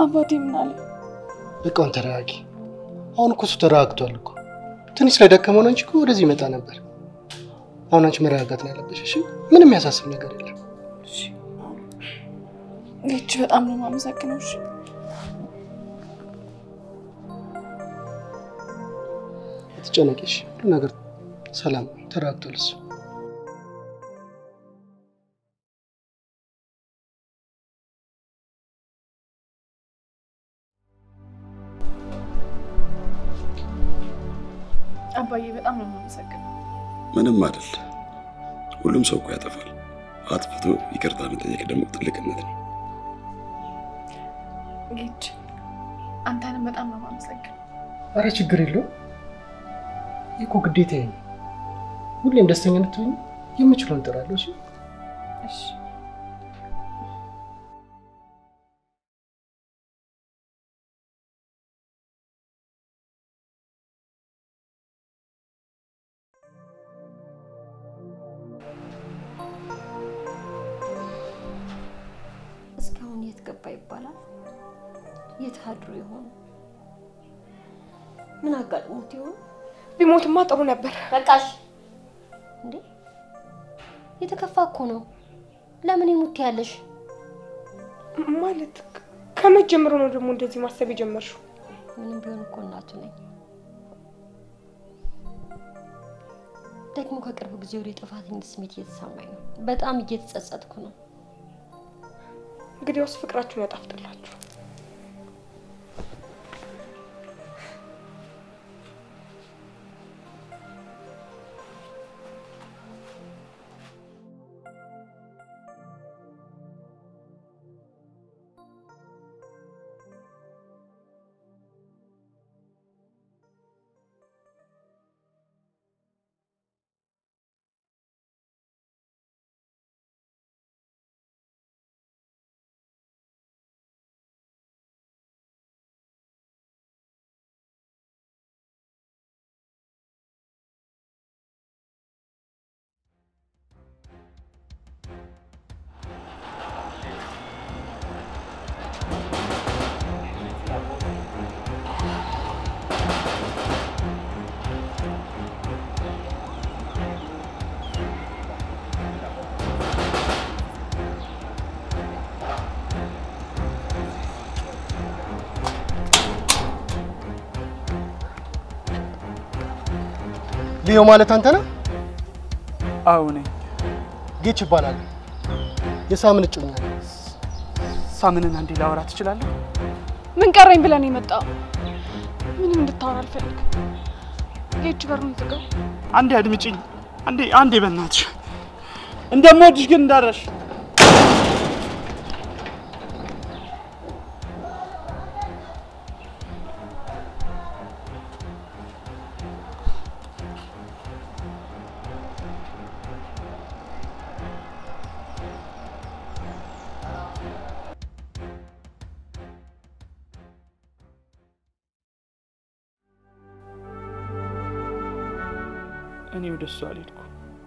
አባቴ ምን አለ? በቃውን ተረጋጊ። አሁን እኮ እሱ ተረጋግቷል እኮ። ትንሽ ስለደከመው ነው እንጂ እኮ ወደዚህ ይመጣ ነበር። አሁን አንቺ መረጋጋት ነው ያለብሽ እሺ? ምንም የሚያሳስብ ነገር የለም። እሺ ልጅ በጣም ነው የማመሰግነው። እሺ አትጨነቂሽ። ሁሉ ነገር ሰላም ተረጋግቷል እሱ። አባዬ በጣም ነው የማመሰግነው። ምንም አይደል። ሁሉም ሰው እኮ ያጠፋል። አጥፍቶ ይቅርታ መጠየቅ ደግሞ ትልቅነት ነው። ልጅ አንተንም በጣም ነው የማመሰግነው። ኧረ ችግር የለውም። እኮ ግዴታዬ ነው። ሁሌም ደስተኛ እንድትሆኚ የምችለውን እጥራለሁ። እሺ እሺ እስካሁን የት ገባ ይባላል? የት አድሮ ይሆን? ምን አጋጥሞት ይሆን? ቢሞትማ ጥሩ ነበር። በቃሽ እንዴ! የተከፋ እኮ ነው። ለምን ይሙት ያለሽ? ማለት ከመጀመሩ ነው ደግሞ እንደዚህ ማሰብ የጀመርሽው? ምንም ቢሆን እኮ እናቱ ነኝ። ደግሞ ከቅርብ ጊዜ ወዲህ ጥፋተኝነት ስሜት እየተሰማኝ ነው። በጣም እየተጸጸትኩ ነው። እንግዲያውስ ፍቅራችሁን ያጣፍጥላችሁ። ሊዮ ማለት አንተ ነህ? አዎ ነኝ። ጌች ይባላል። የሳምን እጮኛ ነኝ። ሳምንን አንዴ ላወራ ትችላለህ? ምን ቀረኝ ብለን የመጣው? ምንም እንድታወራ አልፈልግም። ጌች በሩን ዝጋው። አንዴ አድምጪኝ። አንዴ በእናትሽ እንደምወድሽ ግን እንዳረሽ። እኔ ወደ እሷ አልሄድኩም።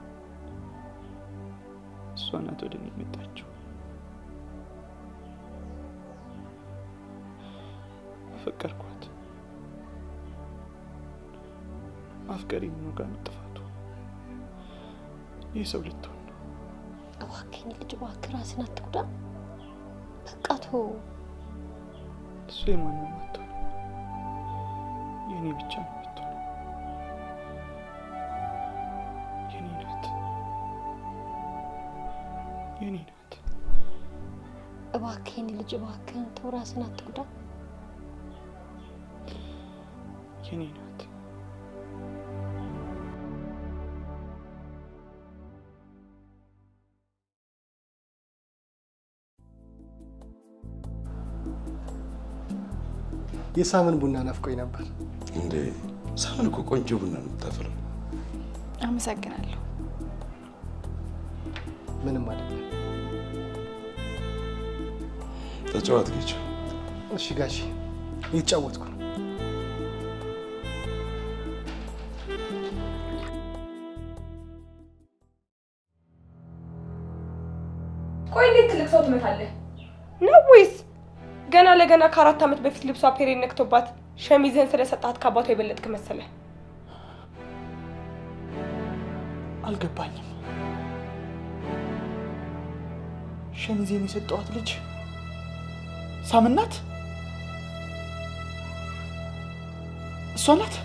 እሷ ናት ወደ እኔ የመጣችው። አፈቀርኳት። ማፍቀሪ ምኑ ጋር ነው ጥፋቱ? ይህ ሰው ልትሆን ነው። እባክህን ልጅ እባክህ ራስህን አትጉዳ። በቃ ተው። እሱ የማንም አትሆንም። የእኔ ብቻ ነው የምትሆነው። የኔ ናት። የኔ ናት። እባክህን ልጅ እባክህን ተው፣ ራስህን አትጉዳ። የኔ ናት። የሳምን ቡና ናፍቆኝ ነበር። እንዴ ሳምን እኮ ቆንጆ ቡና ነው የምታፈላው። አመሰግናለሁ። ምንም አይደለም። ተጫወት ጌች። እሺ ጋሺ እየተጫወትኩ ነው። ቆይ እንዴት ትልቅ ሰው ትመታለህ ነው ወይስ ገና ለገና ከ4 ዓመት በፊት ልብሷ ፔሬድ ነክቶባት ሸሚዝህን ስለሰጣት ካባቷ የበለጥክ መሰለ? አልገባኝም። ሸሚዜን የሰጠዋት ልጅ ሳምናት? እሷ ናት?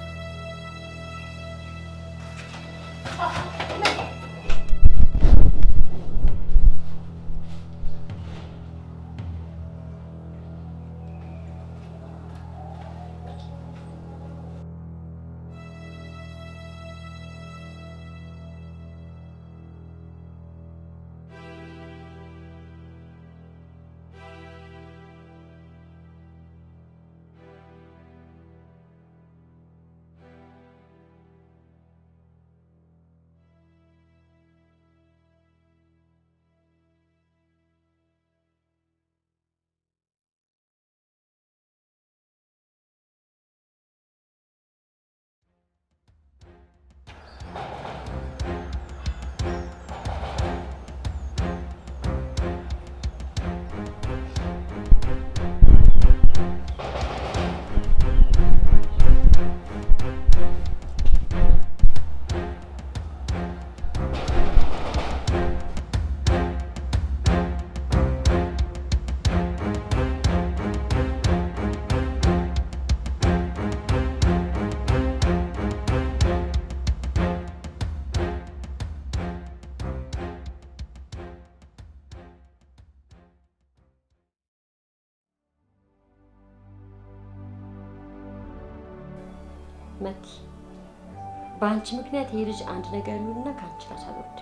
መቲ በአንቺ ምክንያት ይሄ ልጅ አንድ ነገር ይሁንና ካንቺ ራስ አልወድ።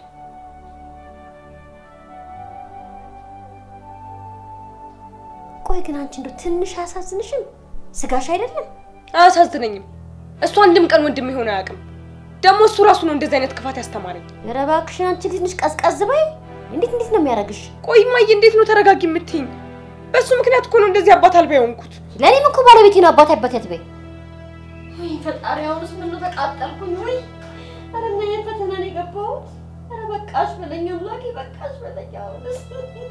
ቆይ ግን አንቺ እንደው ትንሽ አያሳዝንሽም? ስጋሽ አይደለም? አያሳዝነኝም። እሱ አንድም ቀን ወንድም ይሆን አያውቅም። ደግሞ እሱ ራሱ ነው እንደዚህ አይነት ክፋት ያስተማረኝ። ኧረ እባክሽ አንቺ ትንሽ ቀዝቀዝ በይ። እንዴት ነው የሚያደርግሽ? ቆይ ማየ እንዴት ነው ተረጋጊ የምትይኝ? በሱ ምክንያት እኮ ነው እንደዚህ አባት አልባ የሆንኩት። ለኔም እኮ ባለቤቴ ነው አባት አትበይ። ወይ ፈጣሪ አሁንስ ምን ነው ተቃጠልኩኝ ወይ? አረ ምን ፈተና ነው የገባሁት? አረ በቃሽ በለኝ አምላኬ በቃሽ በለኝ አሁንስ።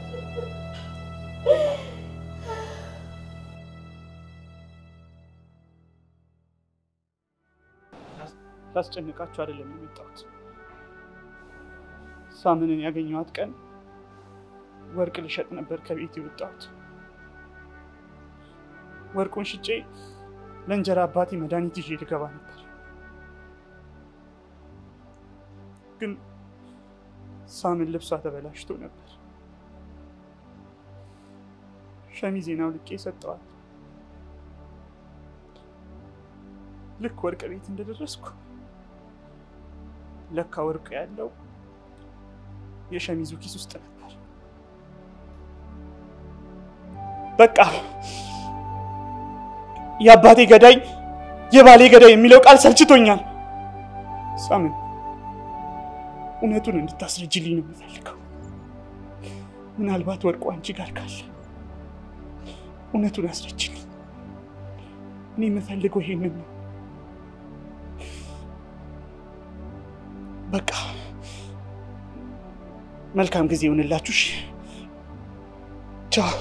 ላስጨንቃችሁ አይደለም የመጣሁት። ሳምንን ያገኘኋት ቀን ወርቅ ልሸጥ ነበር ከቤት የወጣሁት። ወርቁን ሽጬ ለእንጀራ አባቴ መድኃኒት ይዤ ልገባ ነበር። ግን ሳምን ልብሷ ተበላሽቶ ነበር። ሸሚዜን አውልቄ ሰጠዋት። ልክ ወርቅ ቤት እንደደረስኩ ለካ ወርቁ ያለው የሸሚዙ ኪስ ውስጥ ነበር። በቃ የአባቴ ገዳይ የባሌ ገዳይ የሚለው ቃል ሰልችቶኛል። ሳምን እውነቱን እንድታስረጅልኝ ነው የምፈልገው። ምናልባት ወርቁ አንቺ ጋር ካለ እውነቱን አስረጅልኝ። እኔ የምፈልገው ይሄንን ነው። በቃ መልካም ጊዜ ይሁንላችሁ። ቻው።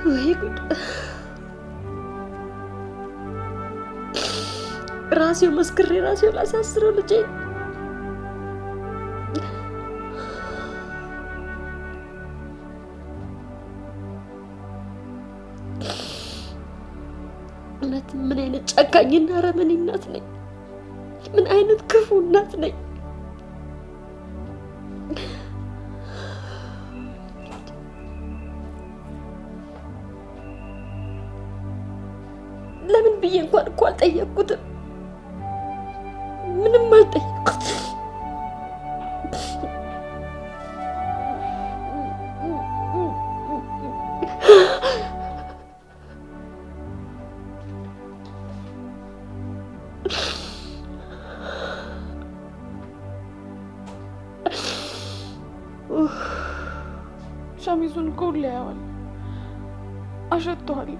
ወይ ጉድ! ራሴው መስክሬ ራሴው ላሳስረው ልጄ። እውነት ምን አይነት ጨካኝና አረመኔ እናት ነኝ? ምን አይነት ክፉ እናት ነኝ? ለምን ብዬ እንኳን እኮ አልጠየቅኩትም። ምንም አልጠየቅኩትም። ሸሚዙን እኮ ሊያዋል አሸተዋለሁ።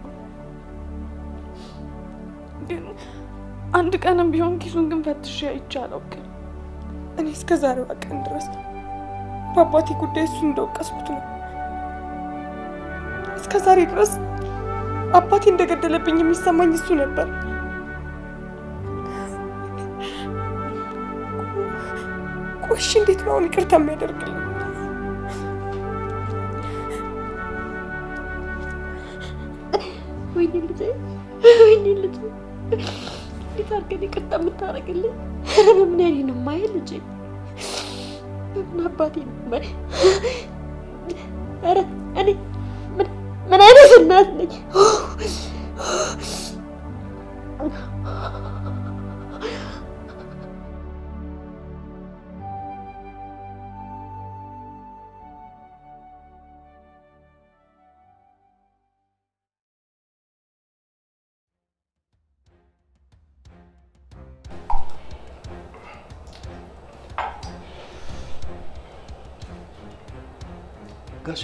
ግን አንድ ቀንም ቢሆን ኪሱን ግን ፈትሼ አይቻለሁ። ግን እኔ እስከ ዛሬዋ ቀን ድረስ በአባቴ ጉዳይ እሱ እንደወቀስኩት ነው። እስከ ዛሬ ድረስ አባቴ እንደገደለብኝ የሚሰማኝ እሱ ነበር። ቆሽ እንዴት ነው አሁን ይቅርታ የሚያደርግልኝ? ወይኔ ልጄ እንዴት አድርገን ይቅርታ የምታደርግልኝ? ምን አይነት ነው የማይል ልጄ? ምን አባቴ ነው? ኧረ እኔ ምን አይነት እናት ነኝ? ጋሼ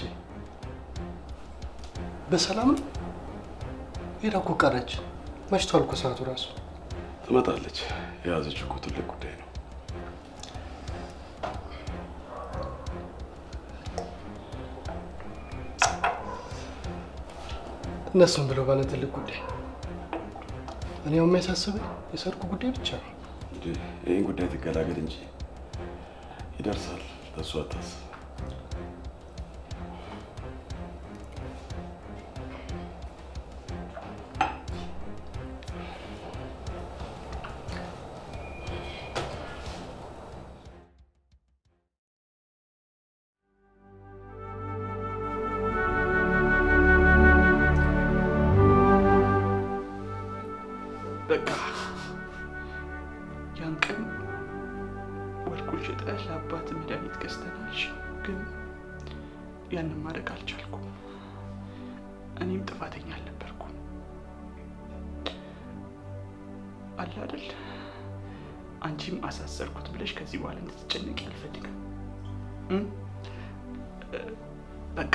በሰላም ነው? ሄዳ እኮ ቀረች። መሽቷል እኮ ሰዓቱ ራሱ። ትመጣለች። የያዘችው እኮ ትልቅ ጉዳይ ነው። እነሱም ብለው ባለ ትልቅ ጉዳይ እኔ የሚያሳስበኝ የሰርጉ ጉዳይ ብቻ ነው እንጂ ይሄን ጉዳይ ትገላገል እንጂ ይደርሳል። ተስፋ አታስብ። በቃ ያን ቀን ወርቁን ሽጠሽ ለአባት መድኃኒት ገዝተናል። ግን ያንን ማድረግ አልቻልኩም። እኔም ጥፋተኛ አልነበርኩም። አለ አይደል? አንቺም አሳሰርኩት ብለሽ ከዚህ በኋላ እንድትጨነቂ አልፈልግም። በቃ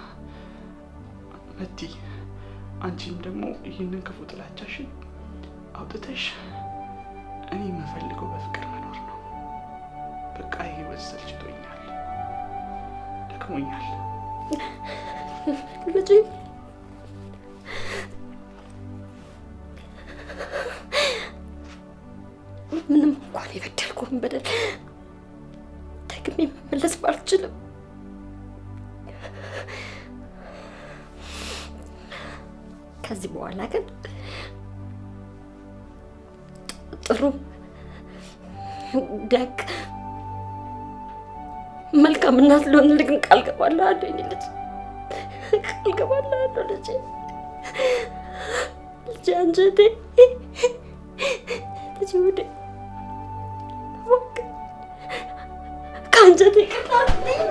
መቲ፣ አንቺም ደግሞ ይህንን ክፉ ጥላቻሽን አውጥተሽ እኔ የምፈልገው በፍቅር መኖር ነው። በቃ ህይወት ሰልችቶኛል፣ ደክሞኛል። ልጄ ምንም እንኳን የበደልኩህን በደል ደግሜ መመለስ ባልችልም ከዚህ በኋላ ግን ጥሩ ደግ መልካም እናት ልሆንልህ ግን ቃል ገባልሃለሁ። የእኔ ልጅ ቃል ገባልሃለሁ ልጄ። ልጄ አንጀቴ፣ ልጄ ውዴ፣ እባክህ ከአንጀቴ ቅጣልኝ።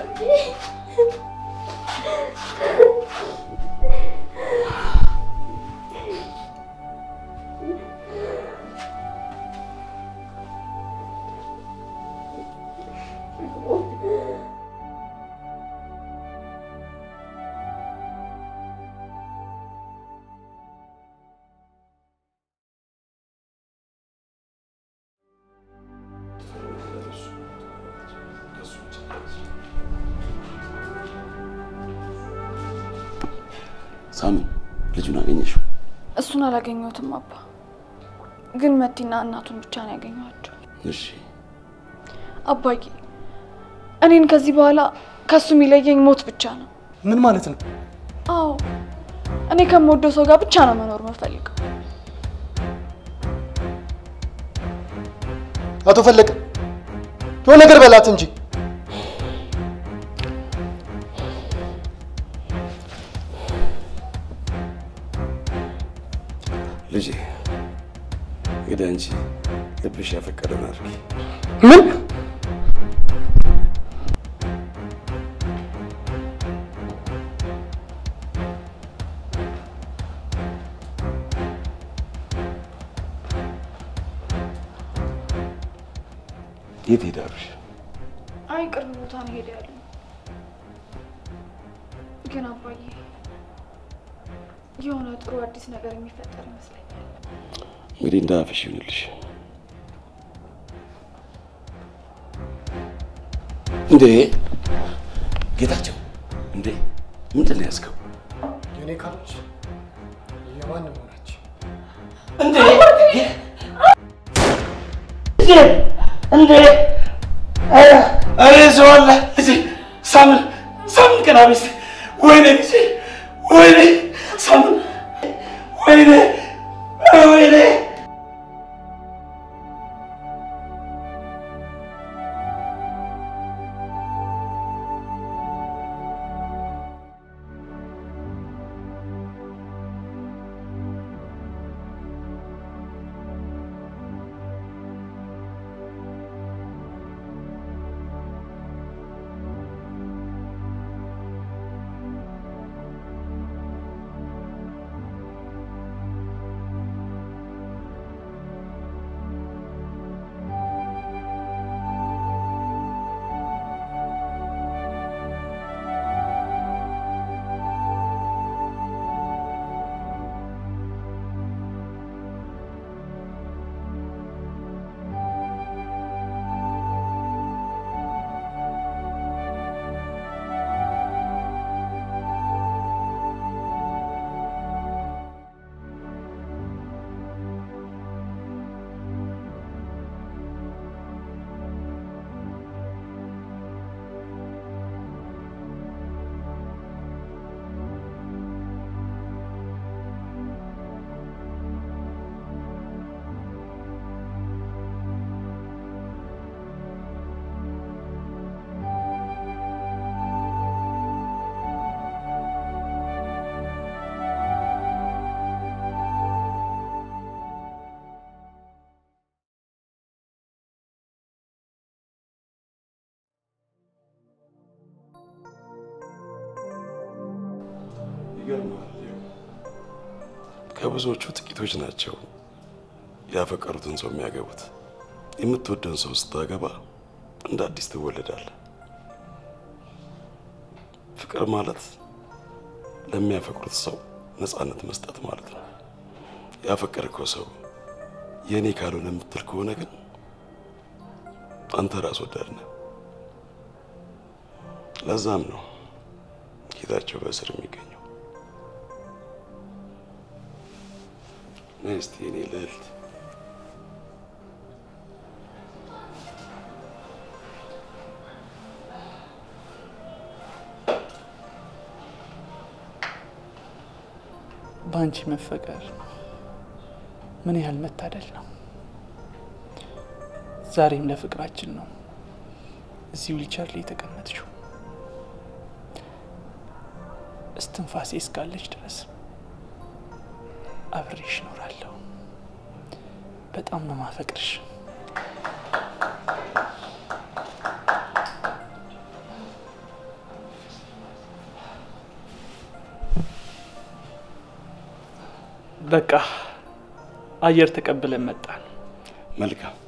ሳምን ልጁን አገኘሽው? እሱን አላገኘሁትም አባ። ግን መቲና እናቱን ብቻ ነው ያገኘኋቸው። እሺ አባዬ እኔን ከዚህ በኋላ ከሱ የሚለየኝ ሞት ብቻ ነው። ምን ማለት ነው? አዎ እኔ ከምወደው ሰው ጋር ብቻ ነው መኖር የምፈልገው። አቶ ፈለቀ የሆነ ነገር በላት እንጂ። ልጄ እንግዲህ አንቺ ልብሽ ያፈቀደውን አድርጊ። ምን? የት ሄዳለሽ? አይ ቅርብ ቦታ ነው ሄዳለሁ። ግን አባዬ የሆነ ጥሩ አዲስ ነገር የሚፈጠር ይመስለኛል። እንግዲህ እንዳፈሽ ይሁንልሽ። እንዴ ጌታቸው እንዴ ምንድን ነው ያዝከው? የኔ ካለች የማንም ሆነች እንዴ እንዴ አረ ዘዋላ እዚህ ሳምን ቀናብስ ወይኔ ልጅ ወይኔ ሳምን ወይኔ ከብዙዎቹ ጥቂቶች ናቸው ያፈቀሩትን ሰው የሚያገቡት። የምትወደውን ሰው ስታገባ እንደ አዲስ ትወለዳለህ። ፍቅር ማለት ለሚያፈቅሩት ሰው ነፃነት መስጠት ማለት ነው። ያፈቀርከው ሰው የኔ ካልሆነ የምትል ከሆነ ግን አንተ ራስ ወዳድ ነህ። ለዛም ነው ጌታቸው በእስር የሚገኘው። ነስቲ እኔ ልዕልት ባንቺ መፈቀር ምን ያህል መታደል ነው። ዛሬም ለፍቅራችን ነው እዚህ ዊልቸር ላይ ተቀመጥሽው። እስትንፋሴ እስካለች ድረስ አብሬሽ እኖራለሁ። በጣም ነው ማፈቅርሽ። በቃ አየር ተቀብለን መጣን። መልካም